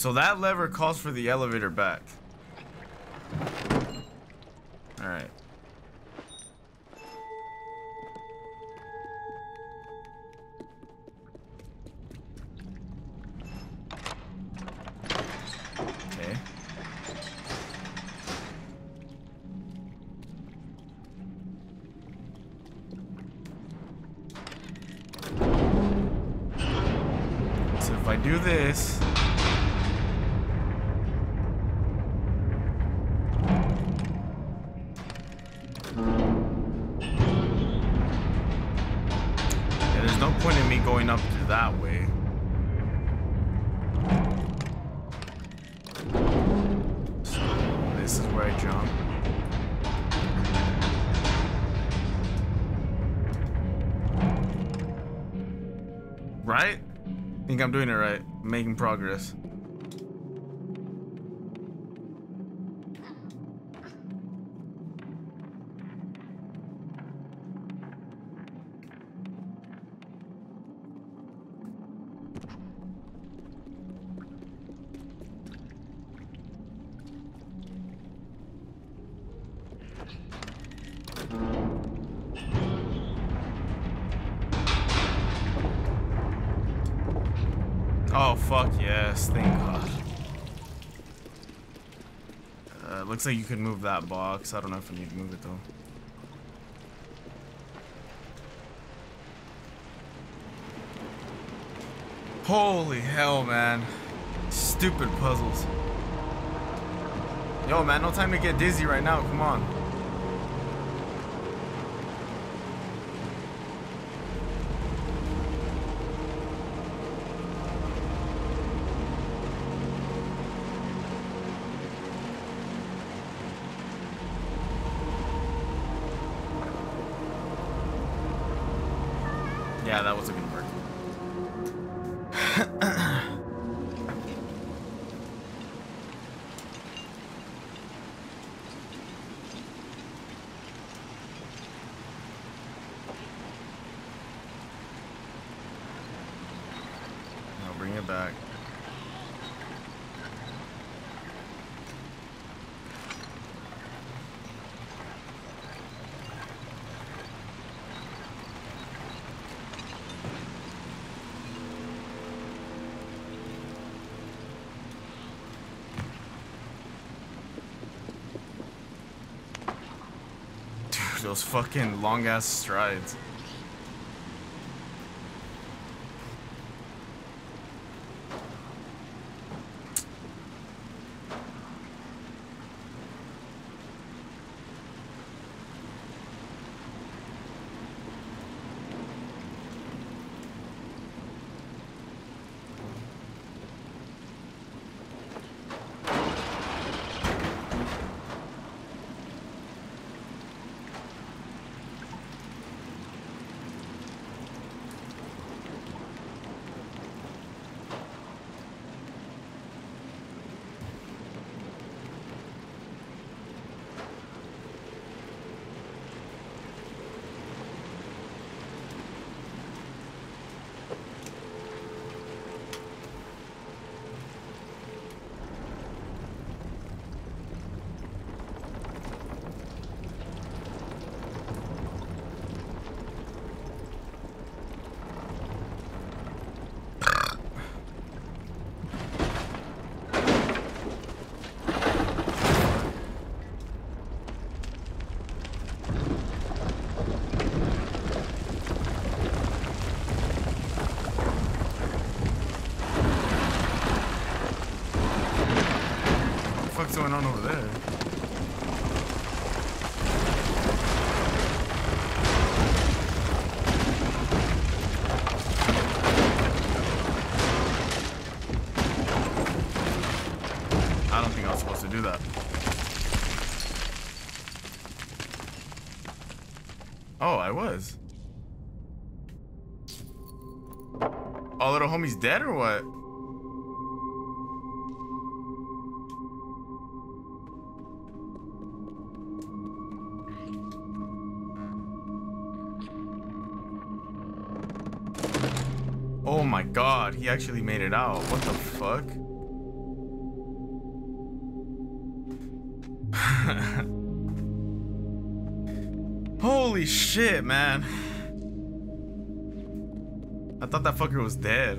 So that lever calls for the elevator back. All right. Okay. So if I do this, point in me going up to that way. So this is where I jump. Right? I think I'm doing it right. I'm making progress. Oh, fuck yes. Thank God. Uh, looks like you could move that box. I don't know if I need to move it, though. Holy hell, man. Stupid puzzles. Yo, man, no time to get dizzy right now. Come on. Yeah, that wasn't gonna work. I'll bring it back. Those fucking long ass strides. What's going on over there? I don't think I was supposed to do that. Oh, I was. Oh, little homie's dead or what? Oh my God, he actually made it out. What the fuck? Holy shit, man. I thought that fucker was dead.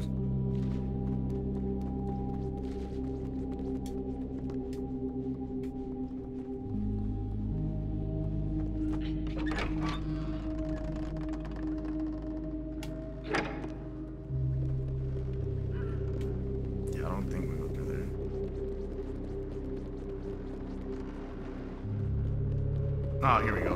Yeah, I don't think we go through there. Oh, here we go.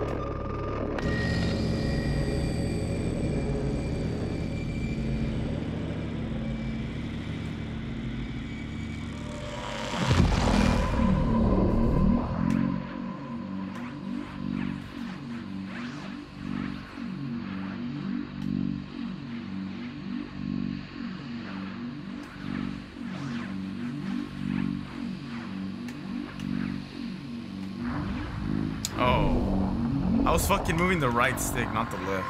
Oh, I was fucking moving the right stick, not the left.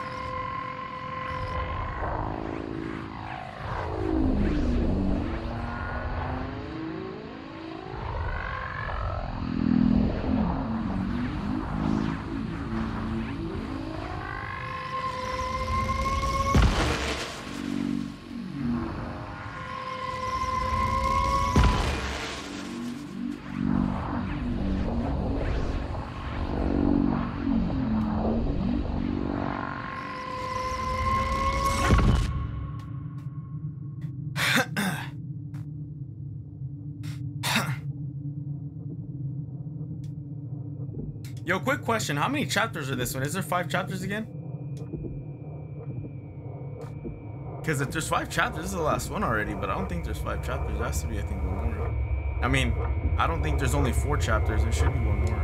Yo, quick question. How many chapters are this one? Is there five chapters again? Because if there's five chapters, this is the last one already, but I don't think there's five chapters. There has to be, I think, one more. I mean, I don't think there's only four chapters. There should be one more.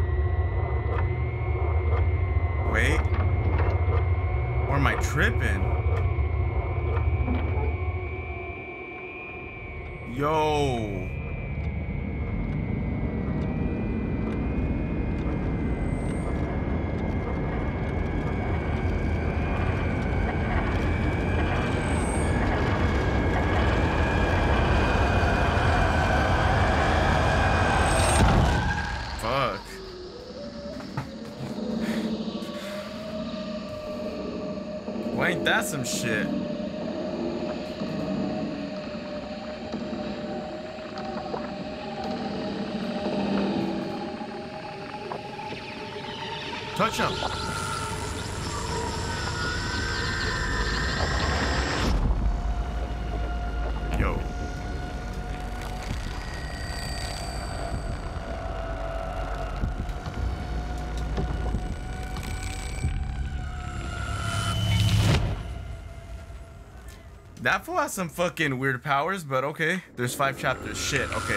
Wait. Or am I tripping? Yo. Fuck. Why ain't that some shit? Touch him. Yo. That fool has some fucking weird powers, but okay. There's five chapters. Shit, okay.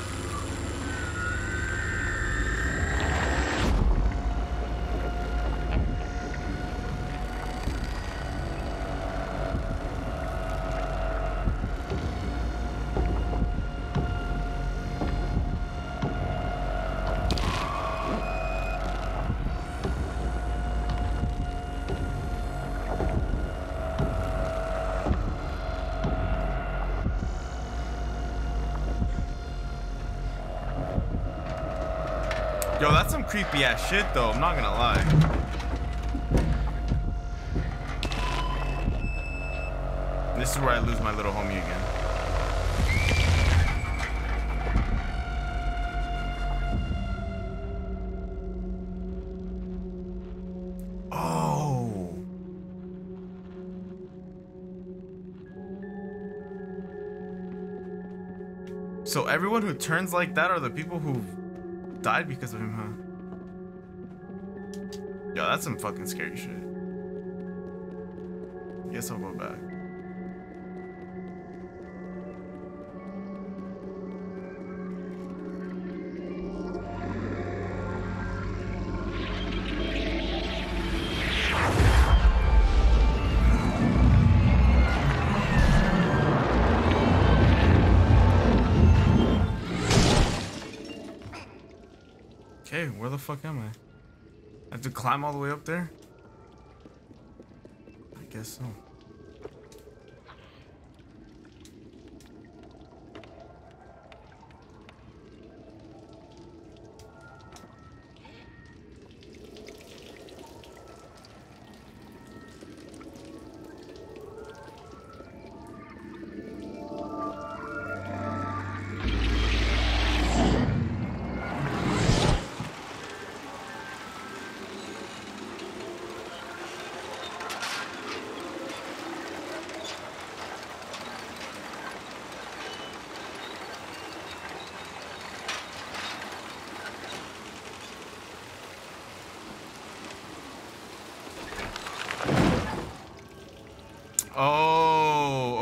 Yo, that's some creepy ass shit though, I'm not gonna lie. This is where I lose my little homie again. Oh. So everyone who turns like that are the people who died because of him, huh? Yo, that's some fucking scary shit. Guess I'll go back. Okay, where the fuck am I? I have to climb all the way up there? I guess so.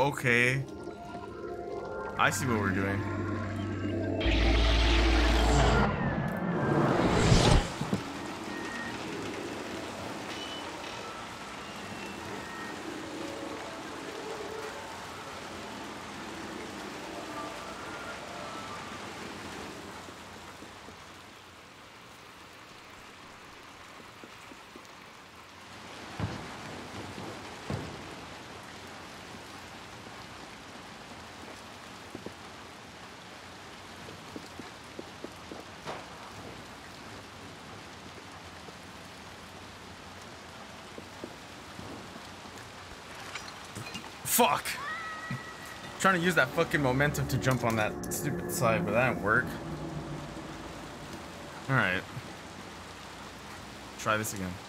okay. I see what we're doing. Fuck! I'm trying to use that fucking momentum to jump on that stupid side, but that didn't work. Alright. Try this again.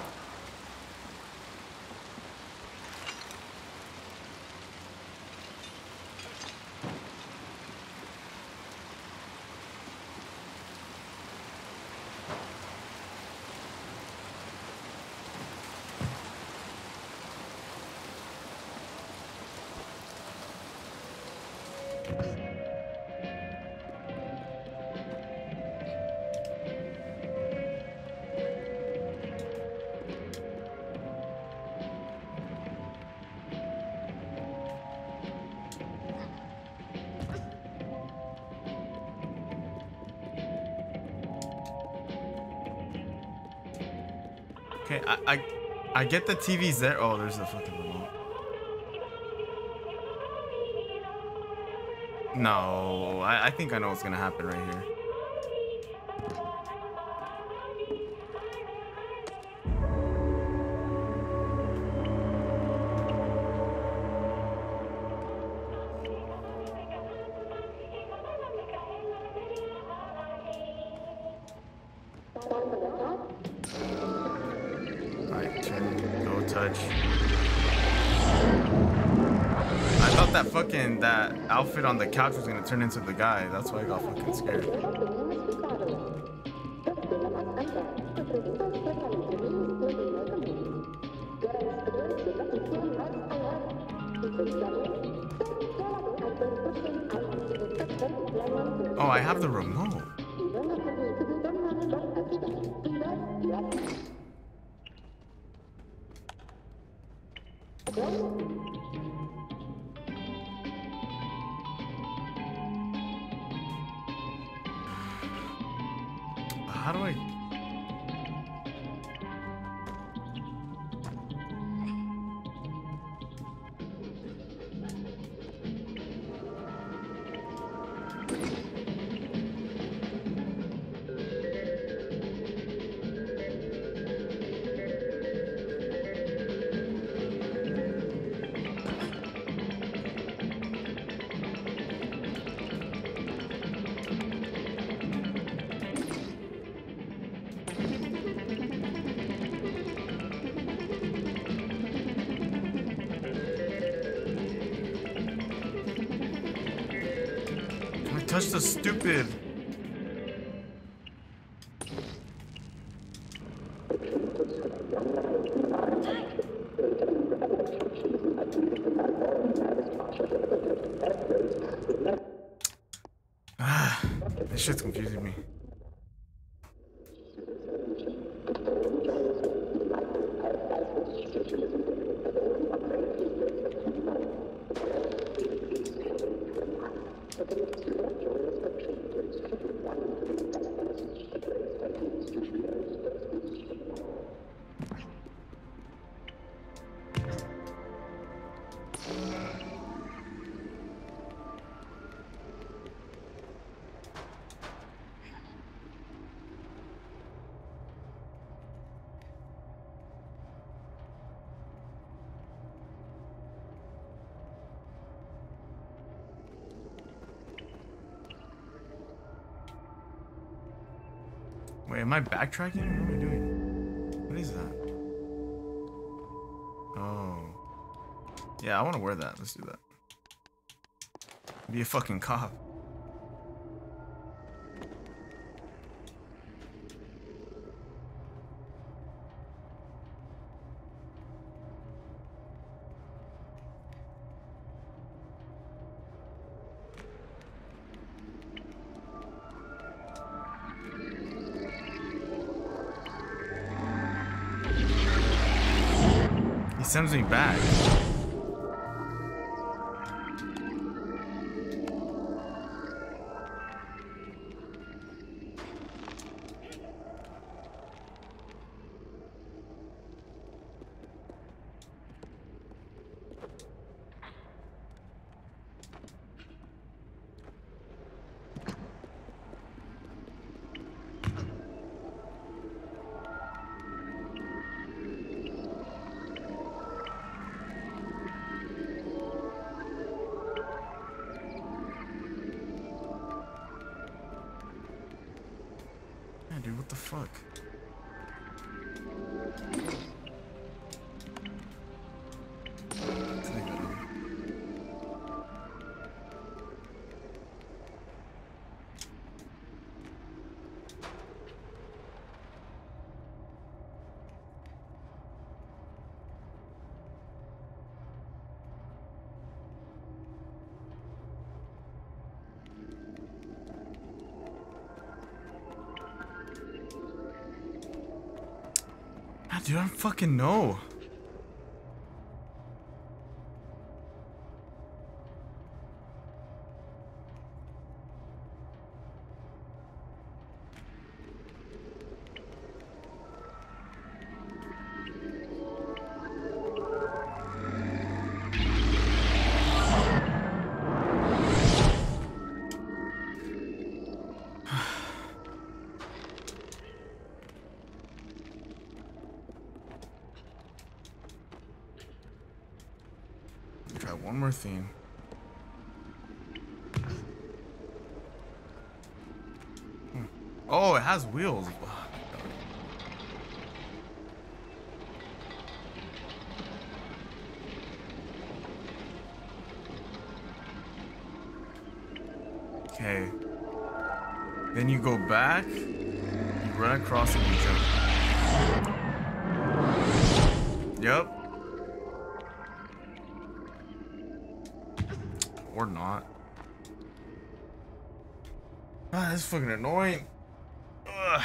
Okay, I, I I get the T V's there. Oh, there's the fucking remote. No, I, I think I know what's gonna happen right here. Alright, turn, no touch. I thought that fucking, that outfit on the couch was gonna turn into the guy. That's why I got fucking scared. Oh, I have the remote. How do I... touch the stupid. Ah, this shit's confusing me. Wait, am I backtracking? What am I doing? What is that? Oh. Yeah, I want to wear that. Let's do that. Be a fucking cop. sends me back. Dude, what the fuck? Dude, I don't fucking know. Try one more thing. Hmm. Oh, it has wheels. Okay. Then you go back, you run across and you jump. Yep. Or not. Ah, that's fucking annoying. Ugh.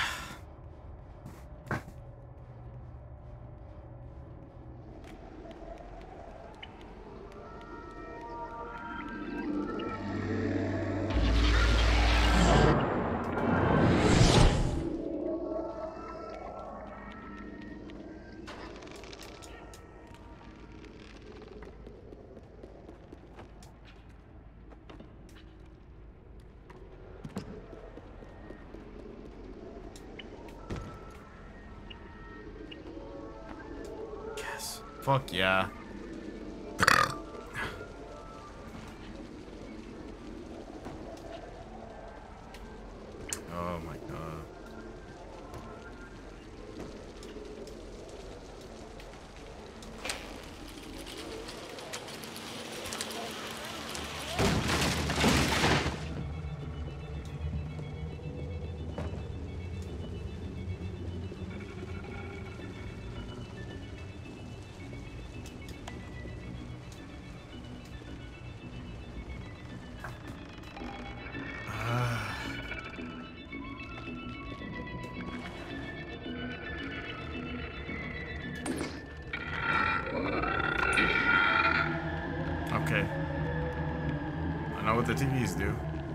Fuck yeah. Oh my god. Okay. I know what the T Vs do.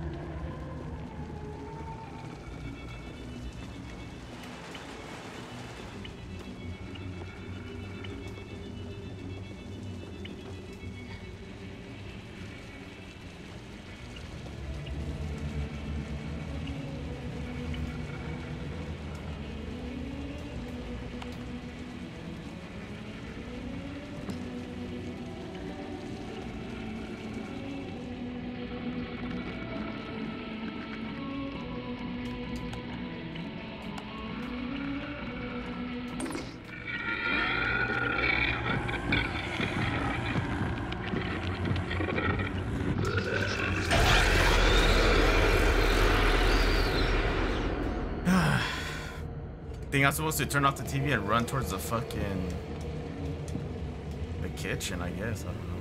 Think I'm supposed to turn off the T V and run towards the fucking the kitchen, I guess. I don't know.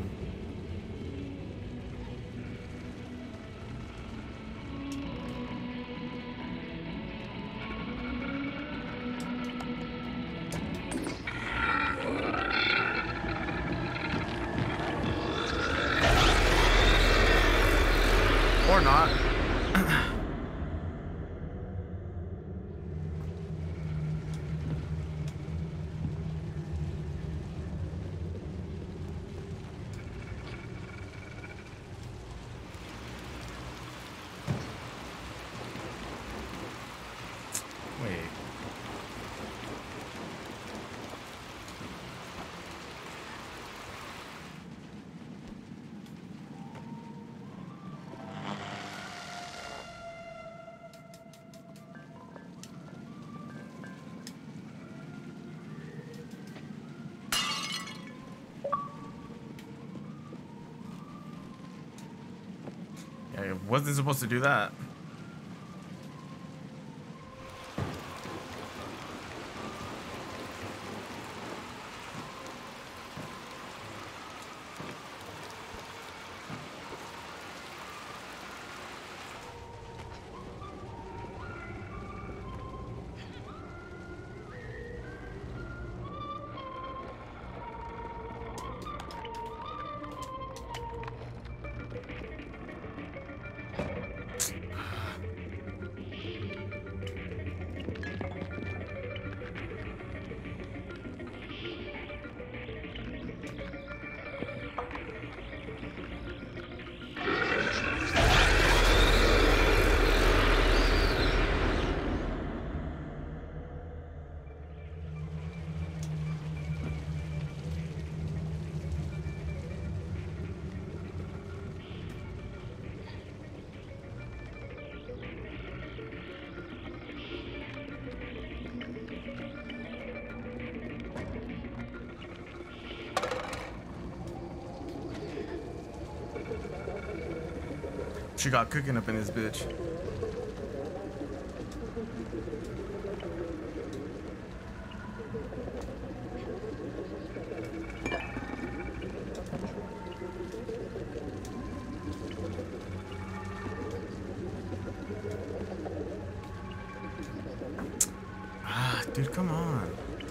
Or not. Wait. Yeah, I wasn't supposed to do that. She got cooking up in this bitch. Ah, dude, come on.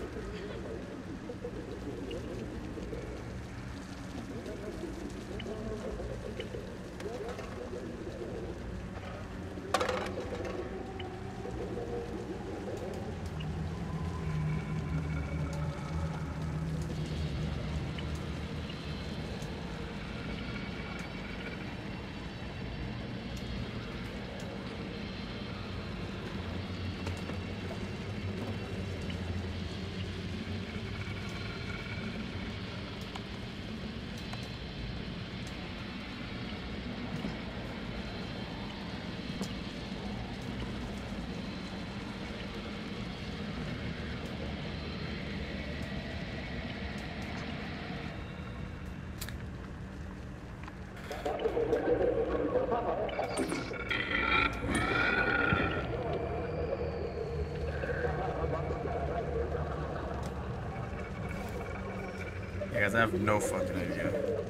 Yeah, guys, I have no fucking idea.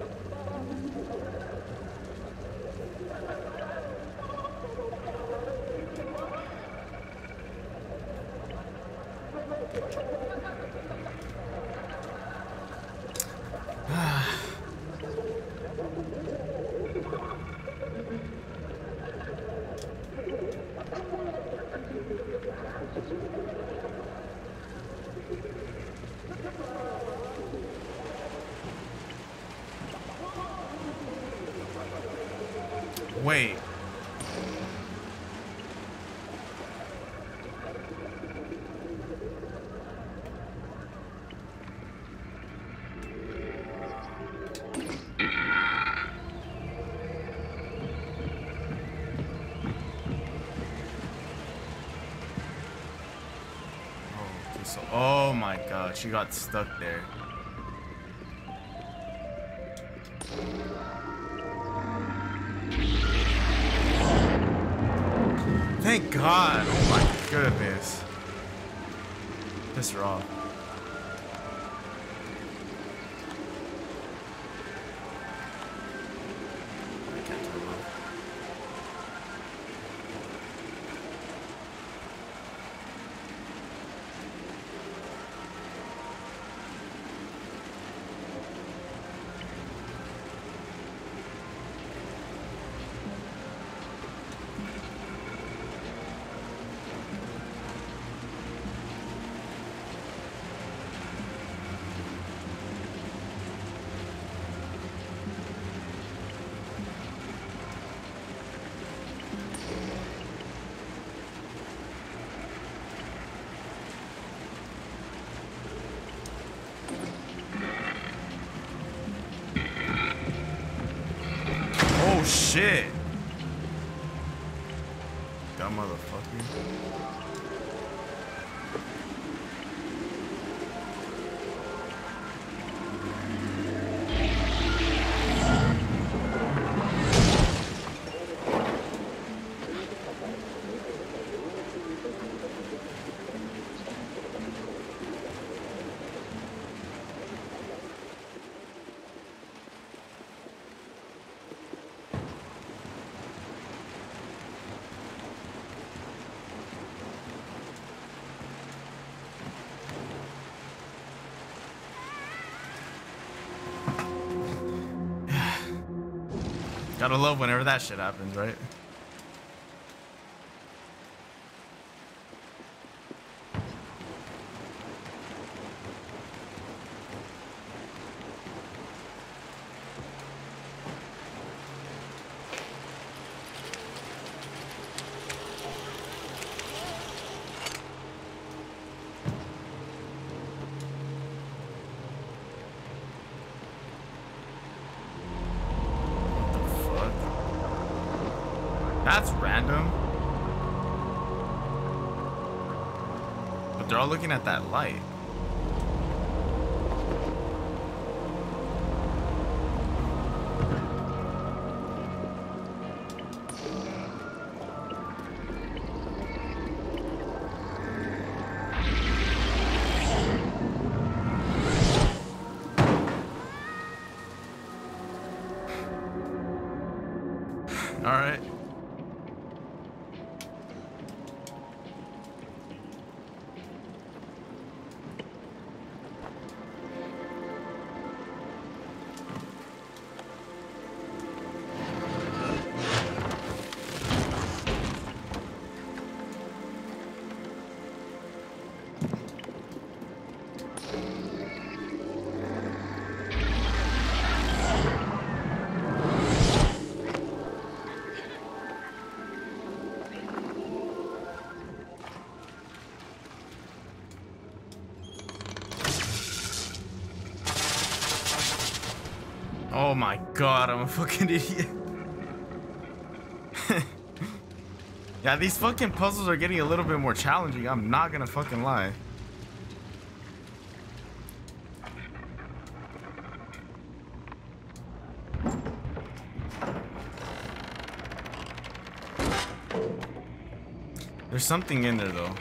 Wait. Oh, okay, so, oh my god, she got stuck there. Thank God. Oh my goodness. Piss her off. I can't turn off. Oh shit. Dumb motherfucker. Gotta love whenever that shit happens, right? That's random. But they're all looking at that light. All right. Oh my god, I'm a fucking idiot. Yeah, these fucking puzzles are getting a little bit more challenging. I'm not gonna fucking lie. There's something in there though.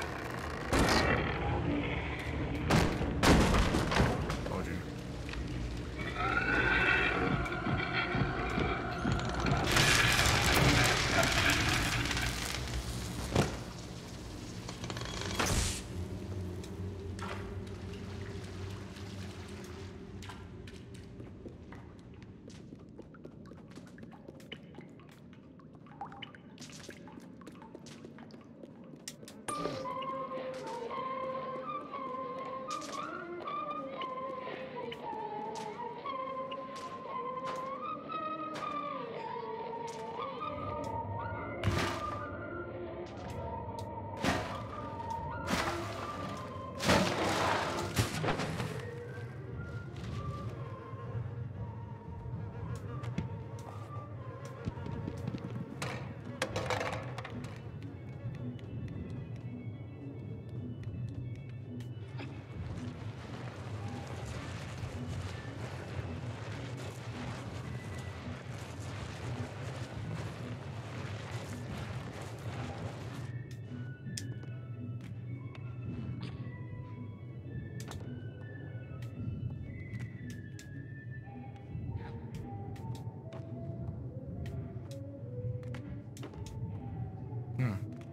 Hmm.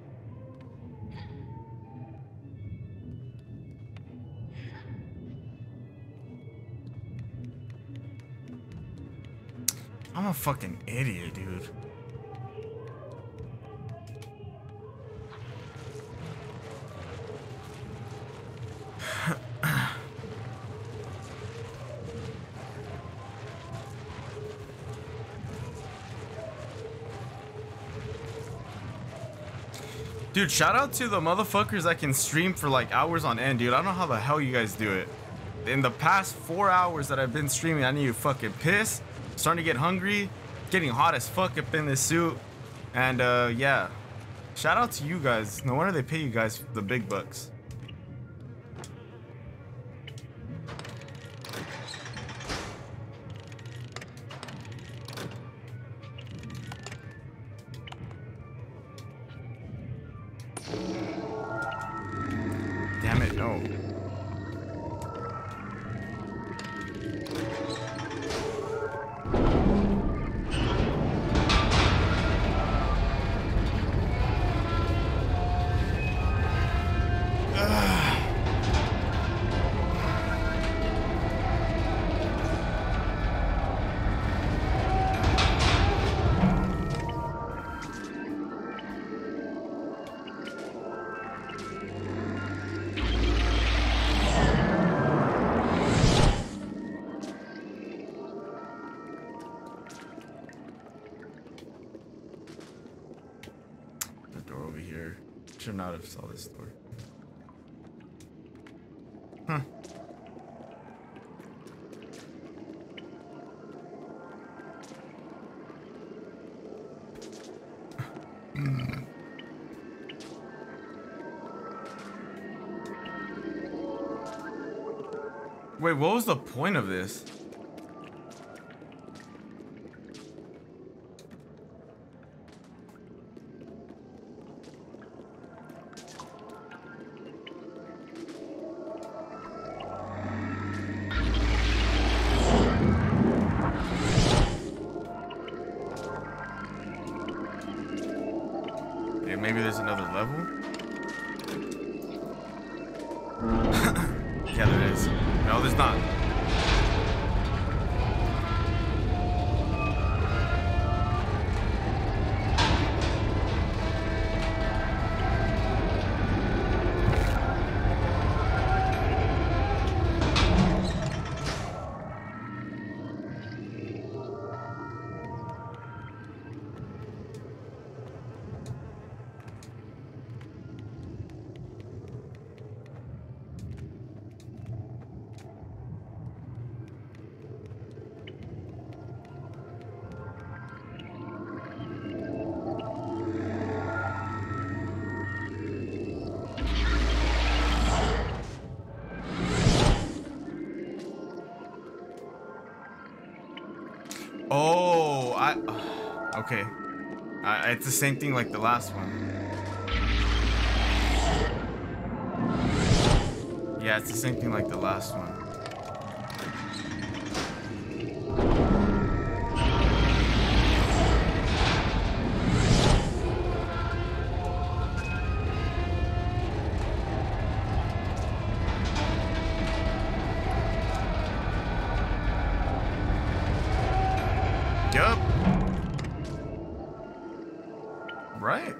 I'm a fucking idiot, dude. Dude, shout out to the motherfuckers that can stream for like hours on end, dude. I don't know how the hell you guys do it. In the past four hours that I've been streaming, I need to fucking piss, starting to get hungry, Getting hot as fuck up in this suit. And uh, yeah. Shout out to you guys. No wonder they pay you guys the big bucks. Damn it, no. Should not have saw this door. Huh. Mm. Wait, what was the point of this? Maybe there's another level? Yeah, there is. No, there's not. Oh, I... Okay. I, it's the same thing like the last one. Yeah, it's the same thing like the last one. Yup. Right.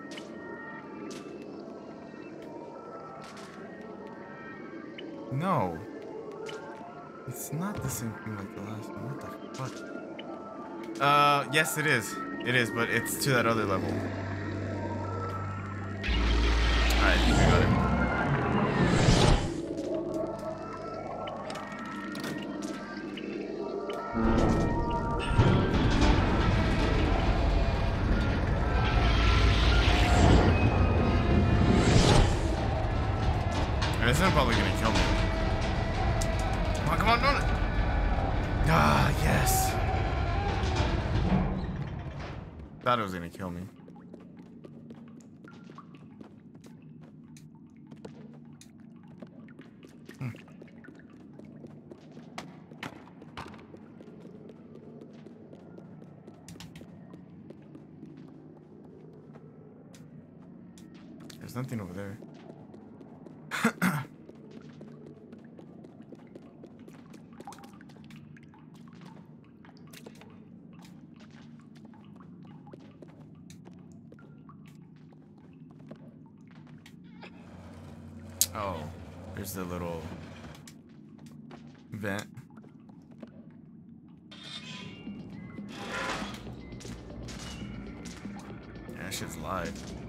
No. It's not the same thing like the last one. What the fuck? Uh, yes it is. It is, but it's to that other level. Alright, I think I got it. This is probably gonna kill me. Come on, come on, don't it? Ah, yes. Thought it was gonna kill me. Hmm. There's nothing over there. Oh, there's the little vent. Yeah, that shit's live.